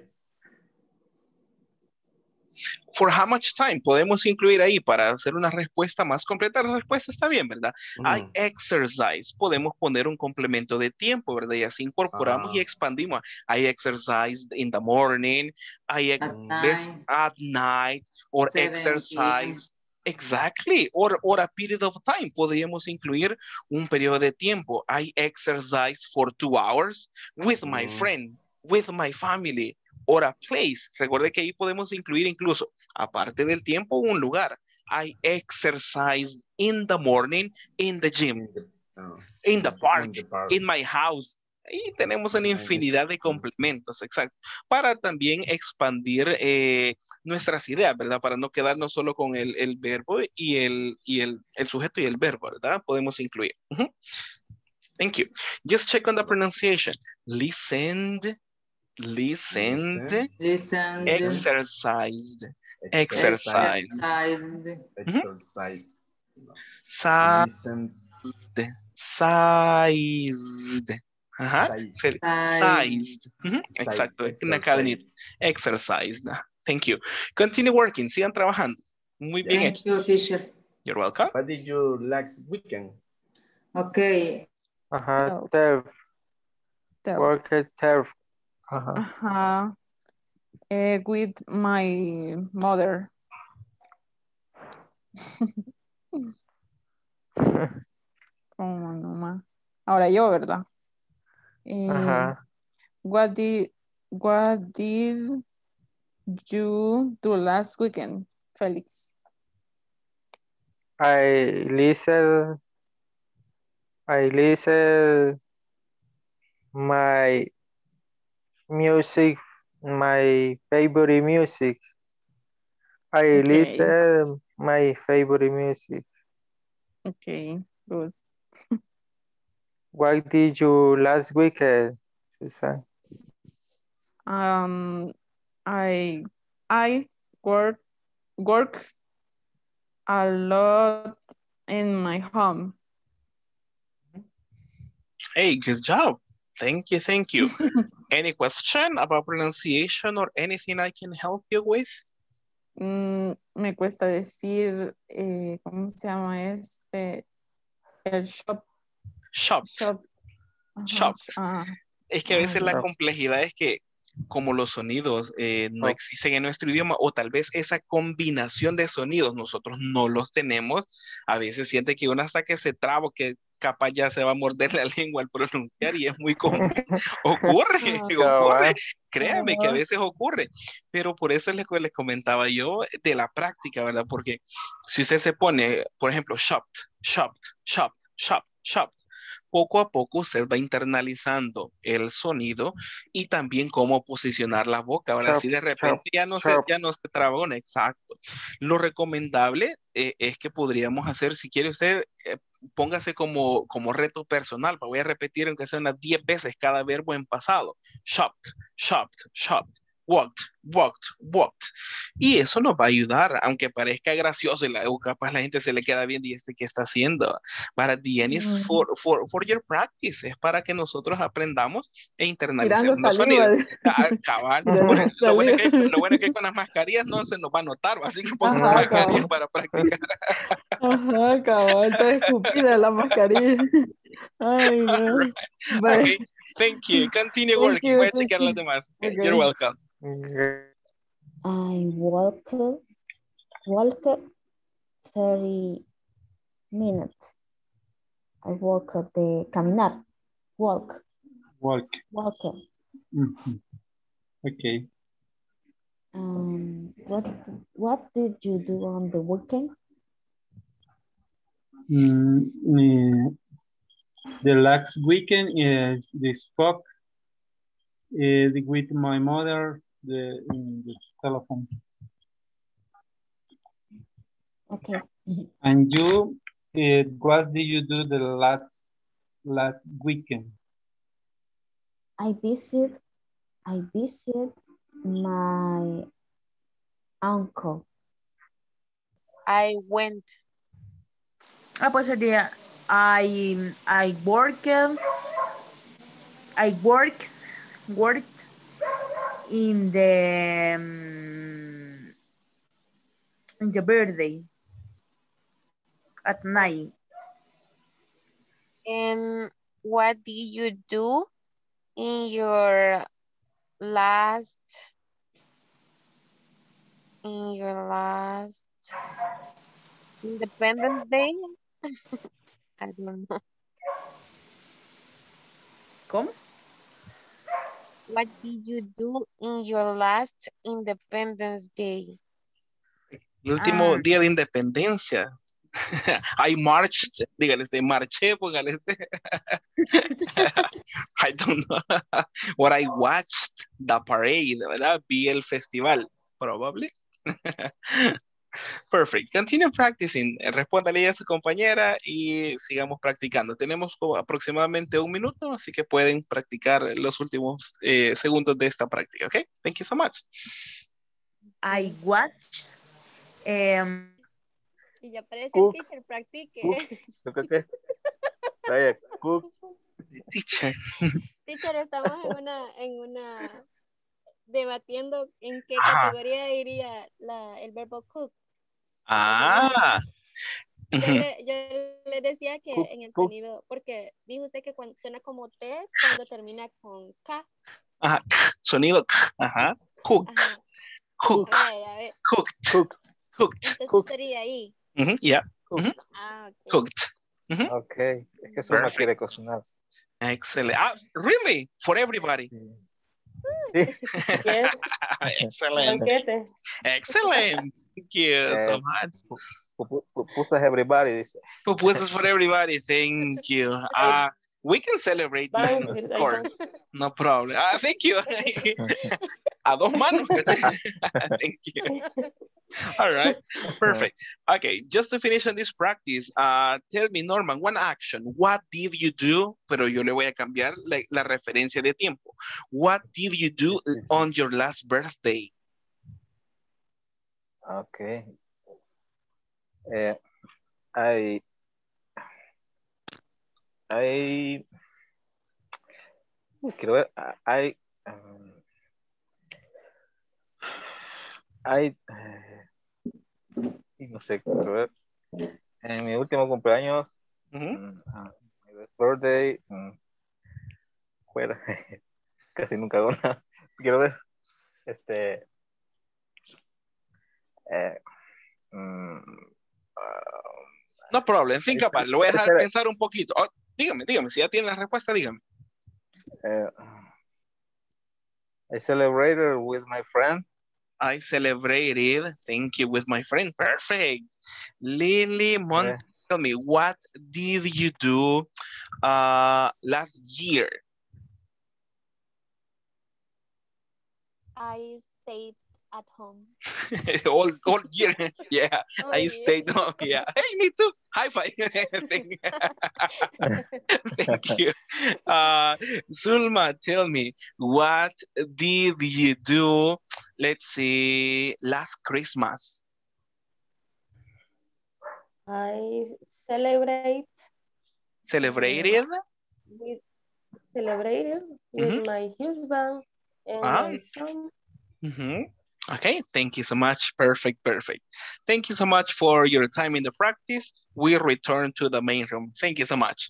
For how much time? Podemos incluir ahí para hacer una respuesta más completa. La respuesta está bien, ¿verdad? Mm. I exercise. Podemos poner un complemento de tiempo, ¿verdad? Y así incorporamos ah. y expandimos. I exercised in the morning. I at, night. at night. Or exercise. Exactly. Or, or a period of time. Podríamos incluir un periodo de tiempo. I exercise for two hours with mm. my friend, with my family. Or a place. Recuerde que ahí podemos incluir incluso, aparte del tiempo, un lugar. I exercise in the morning in the gym, oh, in, the park, in the park, in my house. Y tenemos una infinidad de complementos, exacto, para también expandir eh, nuestras ideas, ¿verdad? Para no quedarnos solo con el, el verbo y, el, y el, el sujeto y el verbo, ¿verdad? Podemos incluir. Uh-huh. Thank you. Just check on the pronunciation. Listened. Listened, listened, exercised, exercised, exercised, exercised, sized, sized, ajá, sized, sized. Uh-huh. Exacto, una cadenita, exercised. Thank you. Continue working, sigan trabajando. Muy bien. Thank you, teacher. You're welcome. What did you last weekend? Okay. Ajá, turf. Work at turf. Uh-huh. Uh-huh. Uh, with my mother. Oh, no, ma. Ahora yo, ¿verdad? Eh, uh-huh. What did What did you do last weekend, Felix? I listened. I listened my music, my favorite music. I okay. listen my favorite music. Okay, good. What did you last weekend, Susan? Um, I I work work a lot in my home. Hey, good job. Thank you, thank you. Any question about pronunciation or anything I can help you with? Mm, me cuesta decir, eh, ¿cómo se llama este? El shop. Shop. Shop. Ajá, Shop. ah, Es que a ah, veces la ya. complejidad es que como los sonidos eh, no existen en nuestro idioma o tal vez esa combinación de sonidos nosotros no los tenemos, a veces siente que uno hasta que se traba, que capaz ya se va a morder la lengua al pronunciar y es muy común. Ocurre, Ah, ocurre, Cabal. créanme que a ajá. veces ocurre, pero por eso les, les comentaba yo de la práctica, ¿verdad? Porque si usted se pone, por ejemplo, shopped, shopped, shopped, shopped, shopped, poco a poco usted va internalizando el sonido y también cómo posicionar la boca. Ahora, Chop, si de chop, repente ya no se, chop. ya no se traba una, exacto. Lo recomendable eh, es que podríamos hacer, si quiere usted, eh, póngase como, como reto personal. Voy a repetir aunque sea unas diez veces cada verbo en pasado. Shopped, shopped, shopped. Walked, walked, walked. Y eso nos va a ayudar, aunque parezca gracioso y la, o capaz la gente se le queda viendo y este qué está haciendo. But at the end is Mm, for, for, for your practice, es para que nosotros aprendamos e tirando internalicemos los saliva. sonidos. Ah, cabal. Tirando Bueno, lo, bueno es saliva. que, lo bueno es que con las mascarillas no se nos va a notar, así que póngase Ajá, mascarillas cabal. para practicar. Ajá, cabal. Está escupida la mascarilla. Ay, no. Right. Bye. Okay, thank you. Continue Thank working. Voy you, a thank chequear las you. demás. Okay, Okay. you're welcome. I walk, walk thirty minutes. I walk de caminar. Walk, Walk. walk. Mhm. Okay. Um, what what did you do on the weekend? Mm, eh, the last weekend is the spoke uh, with my mother the, in the telephone. Okay. And you, uh, what did you do the last last weekend? I visit I visit my uncle. I went. Ah, pues sería I, I work, I work, worked in the, um, in the birthday at night. And what did you do in your last, in your last Independence Day? I don't know. ¿Cómo? What did you do in your last Independence Day? El último Ah, día de independencia. I marched, dígale, este, marché, póngale. Este. I don't know. What I watched, the parade, ¿verdad? Vi el festival, probably. Perfect. Continue practicing. Respóndale a su compañera y sigamos practicando. Tenemos como aproximadamente un minuto, así que pueden practicar los últimos eh, segundos de esta práctica, ¿ok? Thank you so much. I watched, um, Y ya aparece el Cooks. teacher, practique. Cooks. ¿Qué? Vaya, cooks. Teacher. Teacher, estamos en una, en una, debatiendo en qué Ajá. categoría iría la, el verbo cook. Ah. Yo Ujú. le, yo le decía que Cooks, en el cooks. sonido, porque dijo usted que cuando suena como T cuando termina con K. Ajá. Sonido. Ajá. Cook. Ajá. Cook. A ver, a ver. Cooked. Cook. Cooked. Entonces Cooked. sería ahí. Ujú, yeah. Ujú. Cooked. Ah, ok. Cooked. Ujú. Ok. Es que Soma Perfect. quiere cocinar. Excellent. Ah, really? For everybody. Sí. Yes, Excellent. banquete. Excellent. Thank you so Eh, much. pu- pu- Pupusas everybody, dice. Pupusas for everybody. Thank you. Uh, we can celebrate, man, Banquet, of ahí course. No problem. Ah, thank you. A dos manos. Thank you. All right. Perfect. Okay, just to finish on this practice, uh, tell me, Norman, one action. What did you do? Pero yo le voy a cambiar la, la referencia de tiempo. What did you do on your last birthday? Ok. Eh, I, I, quiero ver, I, um, I, eh, no sé, quiero ver, en mi último cumpleaños, Uh-huh. mm, uh, my best birthday, mm, fuera, casi nunca hago nada, quiero ver, este, eh, mm, uh, No problem, think about it. Lo voy a dejar Espera. pensar un poquito. Oh, dígame, dígame, si ya tiene la respuesta, dígame. eh, I celebrated with my friend. I celebrated, thank you, with my friend. Perfect. Lily Mont, Yeah. tell me, what did you do uh, last year? I stayed at home. all, all year, yeah. All I year. stayed home, yeah. Hey, me too. High five. Thank, thank you. Uh, Zulma, tell me, what did you do, let's see, last Christmas? I celebrate Celebrated? with celebrated with Mhm. my husband and Ah. my son. Mm-hmm. Okay, thank you so much. Perfect, perfect. Thank you so much for your time in the practice. We return to the main room. Thank you so much.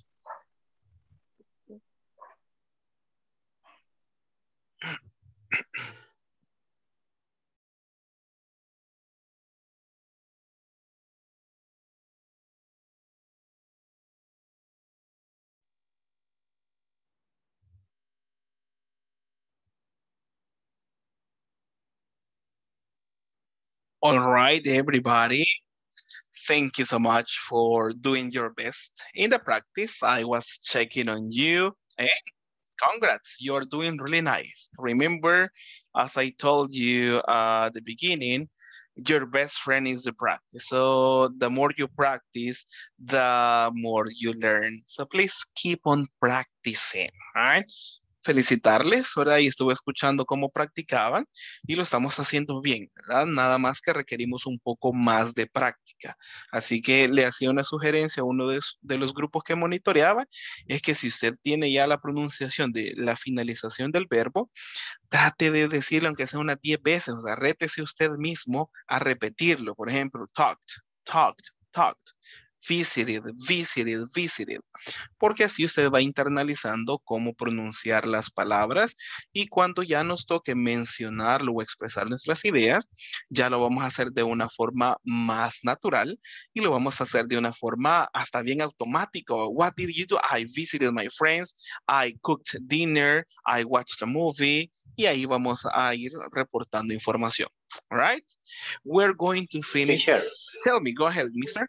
All right, everybody. Thank you so much for doing your best in the practice. I was checking on you and congrats, you're doing really nice. Remember, as I told you uh, at the beginning, your best friend is the practice. So the more you practice, the more you learn. So please keep on practicing, all right? Felicitarles, ¿verdad? Y estuve escuchando cómo practicaban y lo estamos haciendo bien, ¿verdad? Nada más que requerimos un poco más de práctica. Así que le hacía una sugerencia a uno de, de los grupos que monitoreaba, es que si usted tiene ya la pronunciación de la finalización del verbo, trate de decirlo aunque sea unas diez veces, o sea, rétese usted mismo a repetirlo. Por ejemplo, talked, talked, talked. Visited, visited, visited, porque así usted va internalizando cómo pronunciar las palabras y cuando ya nos toque mencionarlo o expresar nuestras ideas, ya lo vamos a hacer de una forma más natural y lo vamos a hacer de una forma hasta bien automática. What did you do? I visited my friends, I cooked dinner, I watched a movie, y ahí vamos a ir reportando información. All right? We're going to finish. Teacher. Tell me, go ahead, mister.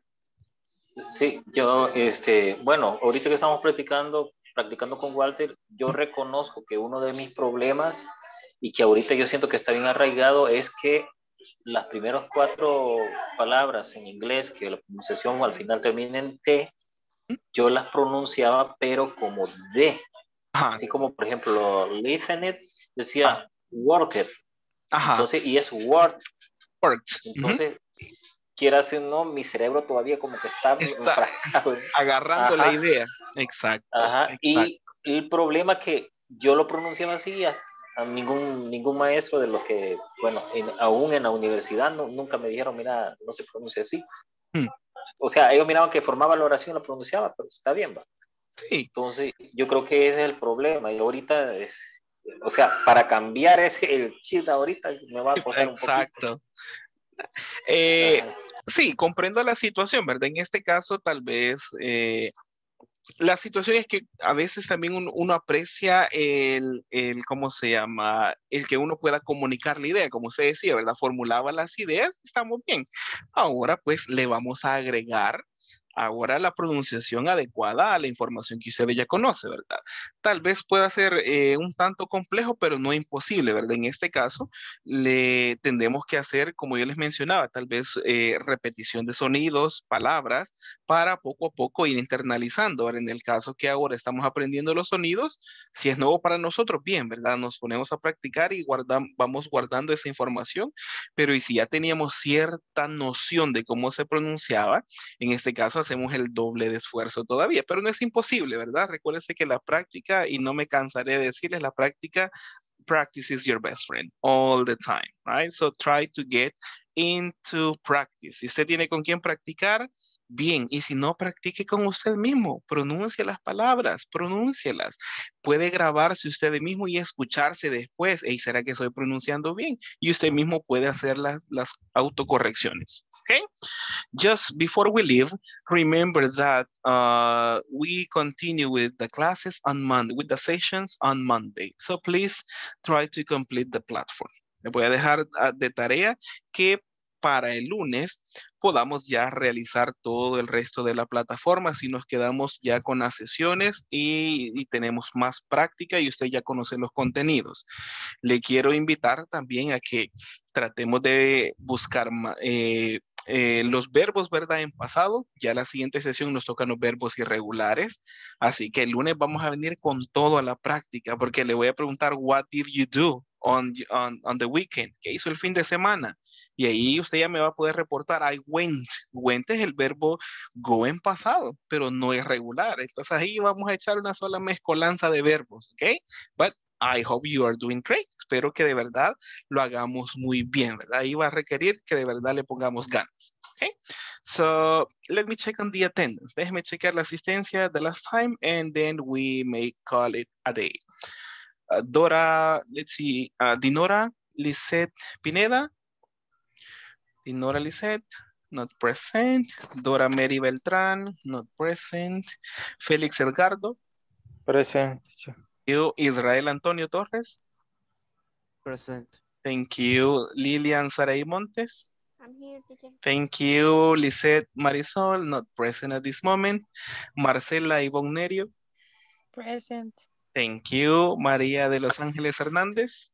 Sí, yo, este, bueno, ahorita que estamos practicando, practicando con Walter, yo reconozco que uno de mis problemas y que ahorita yo siento que está bien arraigado es que las primeras cuatro palabras en inglés, que la pronunciación al final termina en T, yo las pronunciaba pero como D. Ajá. Así como, por ejemplo, listen it, decía Ajá. work it. Ajá. Entonces, y es word. Worked. Entonces, uh-huh. Quieras o no, mi cerebro todavía como que está, está agarrando Ajá. la idea. Exacto. Ajá. Exacto. Y el problema que yo lo pronunciaba así, a, a ningún, ningún maestro de los que, bueno, en, aún en la universidad no, nunca me dijeron, mira, no se pronuncia así. Hmm. O sea, ellos miraban que formaba la oración, la pronunciaba, pero está bien, va. Sí. Entonces, yo creo que ese es el problema. Y ahorita, es, o sea, para cambiar ese el chip ahorita me va a costar Exacto. un poquito. Eh, sí, comprendo la situación, ¿verdad? En este caso, tal vez, eh, la situación es que a veces también uno, uno aprecia el, el, ¿cómo se llama? El que uno pueda comunicar la idea, como usted decía, ¿verdad? Formulaba las ideas, estamos bien. Ahora, pues, le vamos a agregar ahora la pronunciación adecuada a la información que usted ya conoce, ¿verdad? Tal vez pueda ser eh, un tanto complejo, pero no imposible, ¿verdad? En este caso, le tendremos que hacer, como yo les mencionaba, tal vez eh, repetición de sonidos, palabras, para poco a poco ir internalizando. Ahora, en el caso que ahora estamos aprendiendo los sonidos, si es nuevo para nosotros, bien, ¿verdad? Nos ponemos a practicar y guardam, vamos guardando esa información, pero y si ya teníamos cierta noción de cómo se pronunciaba, en este caso, hacemos el doble de esfuerzo todavía, pero no es imposible, ¿verdad? Recuérdense que la práctica, y no me cansaré de decirles, la práctica, practice is your best friend all the time, right? So try to get into practice. Si usted tiene con quién practicar, bien. Y si no, practique con usted mismo. Pronuncie las palabras, pronúncielas. Puede grabarse usted mismo y escucharse después. ¿Y será que estoy pronunciando bien? Y usted mismo puede hacer las, las autocorrecciones. ¿Ok? Just before we leave, remember that uh, we continue with the classes on Monday, with the sessions on Monday. So please try to complete the platform. Le voy a dejar uh, de tarea que para el lunes podamos ya realizar todo el resto de la plataforma, si nos quedamos ya con las sesiones y, y tenemos más práctica y usted ya conoce los contenidos. Le quiero invitar también a que tratemos de buscar eh, eh, los verbos, ¿verdad? En pasado, ya la siguiente sesión nos tocan los verbos irregulares, así que el lunes vamos a venir con todo a la práctica, porque le voy a preguntar, what did you do on, on, on the weekend? ¿Qué hizo el fin de semana? Y ahí usted ya me va a poder reportar, I went. Went es el verbo go en pasado, pero no es regular. Entonces ahí vamos a echar una sola mezcolanza de verbos, ¿ok? But I hope you are doing great. Espero que de verdad lo hagamos muy bien, ¿verdad? Ahí va a requerir que de verdad le pongamos ganas. Okay, so let me check on the attendance. Déjeme checar la asistencia the last time and then we may call it a day. Uh, Dora, let's see, uh, Dinora Lisette Pineda. Dinora Lisette, not present. Dora Mary Beltrán, not present. Félix Edgardo. Present. You, Israel Antonio Torres. Present. Thank you. Lilian Saray Montes. I'm here, teacher. Thank you. Lisette Marisol, not present at this moment. Marcela Ivonne Nerio. Present. Thank you. María de Los Ángeles Hernández.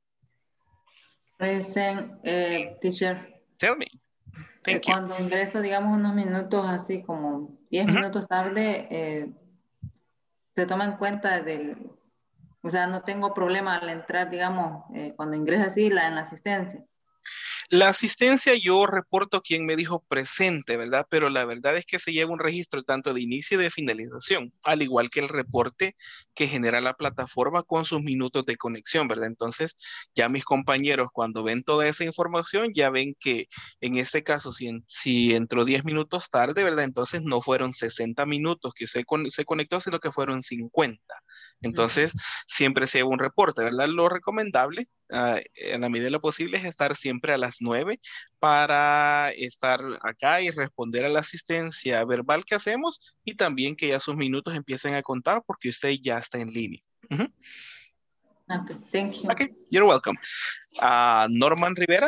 Present, eh, teacher. Tell me. Thank eh, you. Cuando ingreso, digamos, unos minutos así como diez Uh-huh. minutos tarde, eh, se toma en cuenta del, o sea, no tengo problema al entrar, digamos, eh, cuando ingresa así la, en la asistencia. La asistencia yo reporto quien me dijo presente, ¿verdad? Pero la verdad es que se lleva un registro tanto de inicio y de finalización, al igual que el reporte que genera la plataforma con sus minutos de conexión, ¿verdad? Entonces, ya mis compañeros cuando ven toda esa información, ya ven que en este caso, si, en, si entró diez minutos tarde, ¿verdad? Entonces no fueron sesenta minutos que usted con, se conectó, sino que fueron cincuenta. Entonces, uh-huh. siempre se lleva un reporte, ¿verdad? Lo recomendable, uh, en la medida de lo posible, es estar siempre a las nueve para estar acá y responder a la asistencia verbal que hacemos y también que ya sus minutos empiecen a contar porque usted ya está en línea. Uh-huh. Okay, thank you. Okay, you're welcome. Uh, Norman Rivera.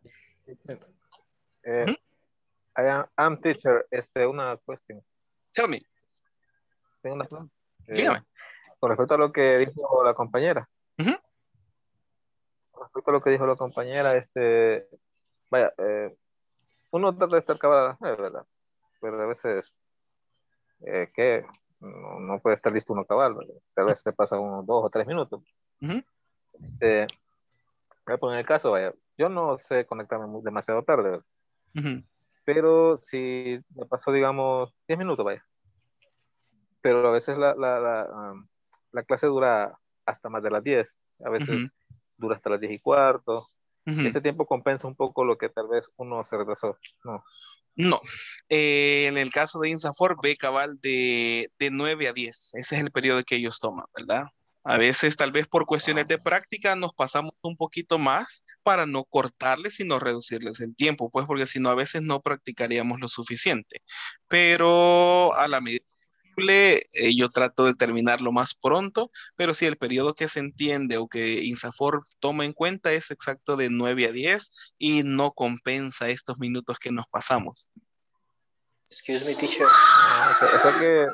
Eh, uh-huh. I am I'm teacher. Este, una cuestión. Tell me. Tengo una pregunta. Eh, Dígame. Con respecto a lo que dijo la compañera. Uh-huh. Con respecto a lo que dijo la compañera, este, vaya, eh, uno trata de estar cabal, es verdad, pero a veces, eh, que no, no puede estar listo uno cabal, ¿verdad? Tal vez se pasa unos dos o tres minutos. Uh-huh. Este, voy a poner el caso, vaya, yo no sé conectarme muy, demasiado tarde, ¿verdad? Uh-huh. Pero si me pasó, digamos, diez minutos, vaya, pero a veces la, la, la, um, la clase dura hasta más de las diez, a veces uh-huh. dura hasta las diez y cuarto. Uh-huh. Ese tiempo compensa un poco lo que tal vez uno se retrasó, ¿no? No. Eh, en el caso de INSAFORP, ve cabal de, de nueve a diez. Ese es el periodo que ellos toman, ¿verdad? A veces, tal vez por cuestiones de práctica, nos pasamos un poquito más para no cortarles, sino reducirles el tiempo, pues porque si no, a veces no practicaríamos lo suficiente. Pero a la medida Eh, yo trato de terminar lo más pronto, pero si el periodo que se entiende o que INSAFORP toma en cuenta es exacto de nueve a diez y no compensa estos minutos que nos pasamos. Excuse me, teacher. Ah, okay. O sea que...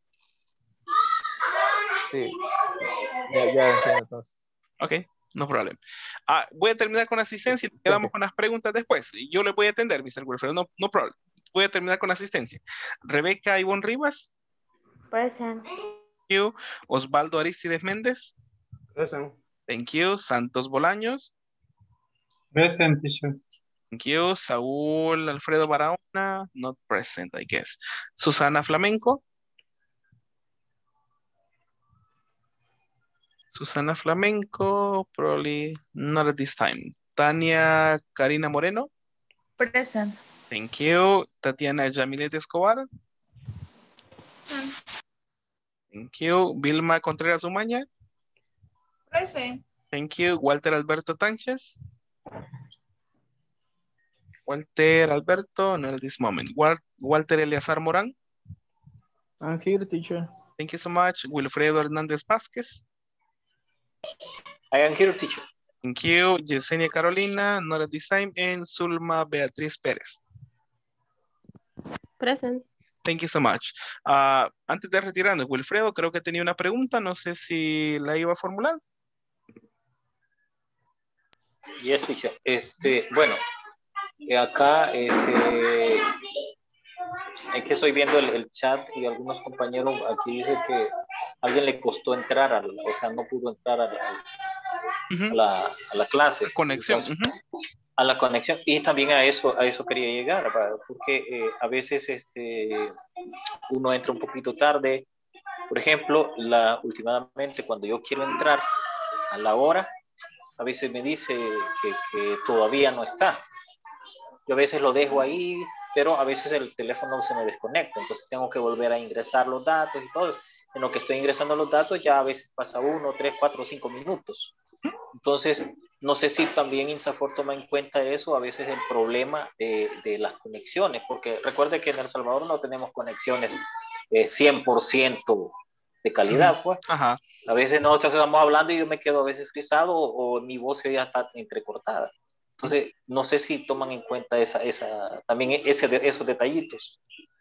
Sí, ya, ya entiendo entonces. Ok, no problema. Ah, voy a terminar con asistencia y quedamos con las preguntas después. Yo le voy a atender, mister Wilfredo, no, no problem. Voy a terminar con asistencia. Rebeca Ivonne Rivas. Present. Thank you. Osvaldo Aristides Méndez. Present. Thank you. Santos Bolaños. Present, teacher. Thank you. Saúl Alfredo Barahona, not present, I guess. Susana Flamenco. Susana Flamenco, probably not at this time. Tania Karina Moreno. Present. Thank you. Tatiana Yamilet Escobar. Thank you. Vilma Contreras Umaña. Present. Thank you. Walter Alberto Tánchez. Walter Alberto, not at this moment. Wal Walter Eleazar Morán. I'm here, teacher. Thank you so much. Wilfredo Hernández Vázquez. I am here, teacher. Thank you. Yesenia Carolina, not at this time. And Zulma Beatriz Pérez. Present. Thank you so much. Uh, antes de retirarnos, Wilfredo, creo que tenía una pregunta. No sé si la iba a formular. Yes, teacher. Este, bueno, acá, este, es que estoy viendo el, el chat y algunos compañeros aquí dicen que a alguien le costó entrar, al, o sea, no pudo entrar a la, uh-huh. a la, a la clase. Conexión. Entonces, uh-huh. A la conexión, y también a eso, a eso quería llegar, porque eh, a veces este, uno entra un poquito tarde. Por ejemplo, la, últimamente cuando yo quiero entrar a la hora, a veces me dice que, que todavía no está. Yo a veces lo dejo ahí, pero a veces el teléfono se me desconecta, entonces tengo que volver a ingresar los datos y todo. En lo que estoy ingresando los datos ya a veces pasa uno, tres, cuatro, cinco minutos. Entonces, no sé si también INSAFORP toma en cuenta eso, a veces el problema de, de las conexiones, porque recuerde que en El Salvador no tenemos conexiones eh, cien por ciento de calidad, pues. Ajá. A veces nosotros estamos hablando y yo me quedo a veces frisado o, o mi voz ya está entrecortada. Entonces, no sé si toman en cuenta esa, esa, también ese, esos detallitos.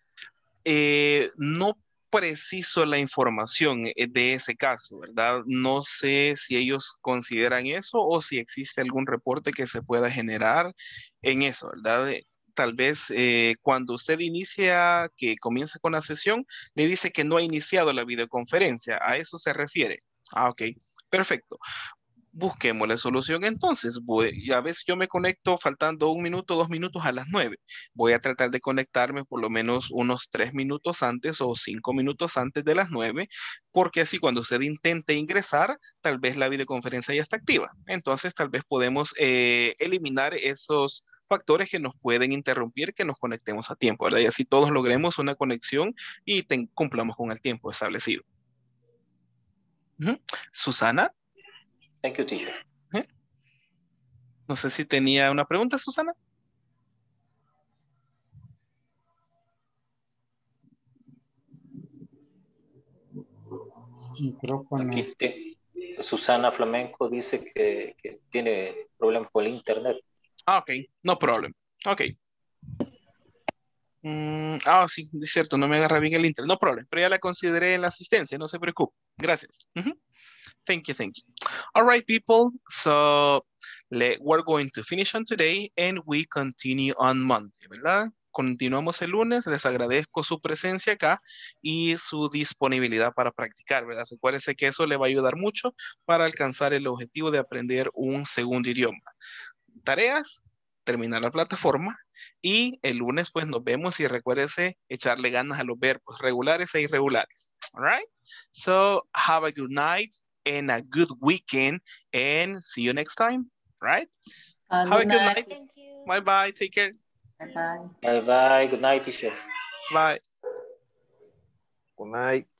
Eh, no preciso la información de ese caso, ¿verdad? No sé si ellos consideran eso o si existe algún reporte que se pueda generar en eso, ¿verdad? Tal vez eh, cuando usted inicia, que comienza con la sesión, le dice que no ha iniciado la videoconferencia. ¿A eso se refiere? Ah, ok. Perfecto. Busquemos la solución entonces. Voy, a veces yo me conecto faltando un minuto, dos minutos a las nueve. Voy a tratar de conectarme por lo menos unos tres minutos antes o cinco minutos antes de las nueve, porque así cuando usted intente ingresar, tal vez la videoconferencia ya está activa. Entonces tal vez podemos eh, eliminar esos factores que nos pueden interrumpir que nos conectemos a tiempo, ¿verdad? Y así todos logremos una conexión y ten, cumplamos con el tiempo establecido. Uh-huh. Susana. Thank you, teacher. ¿Eh? No sé si tenía una pregunta, Susana. Aquí te, Susana Flamenco dice que, que tiene problemas con el internet. Ah, ok, no problem. Ok. Mm, ah, sí, es cierto, no me agarra bien el internet. No problem, pero ya la consideré en la asistencia, no se preocupe. Gracias. Uh-huh. Thank you, thank you. All right, people. So le, we're going to finish on today and we continue on Monday, ¿verdad? Continuamos el lunes. Les agradezco su presencia acá y su disponibilidad para practicar, ¿verdad? Recuérdense que eso le va a ayudar mucho para alcanzar el objetivo de aprender un segundo idioma. Tareas, terminar la plataforma y el lunes pues nos vemos y recuérdese echarle ganas a los verbos regulares e irregulares. All right? So have a good night and a good weekend and see you next time, right? Uh, have good a good night. night. Thank you. Bye bye. Take care. Bye bye. Bye bye. Good night, teacher. Bye. Good night.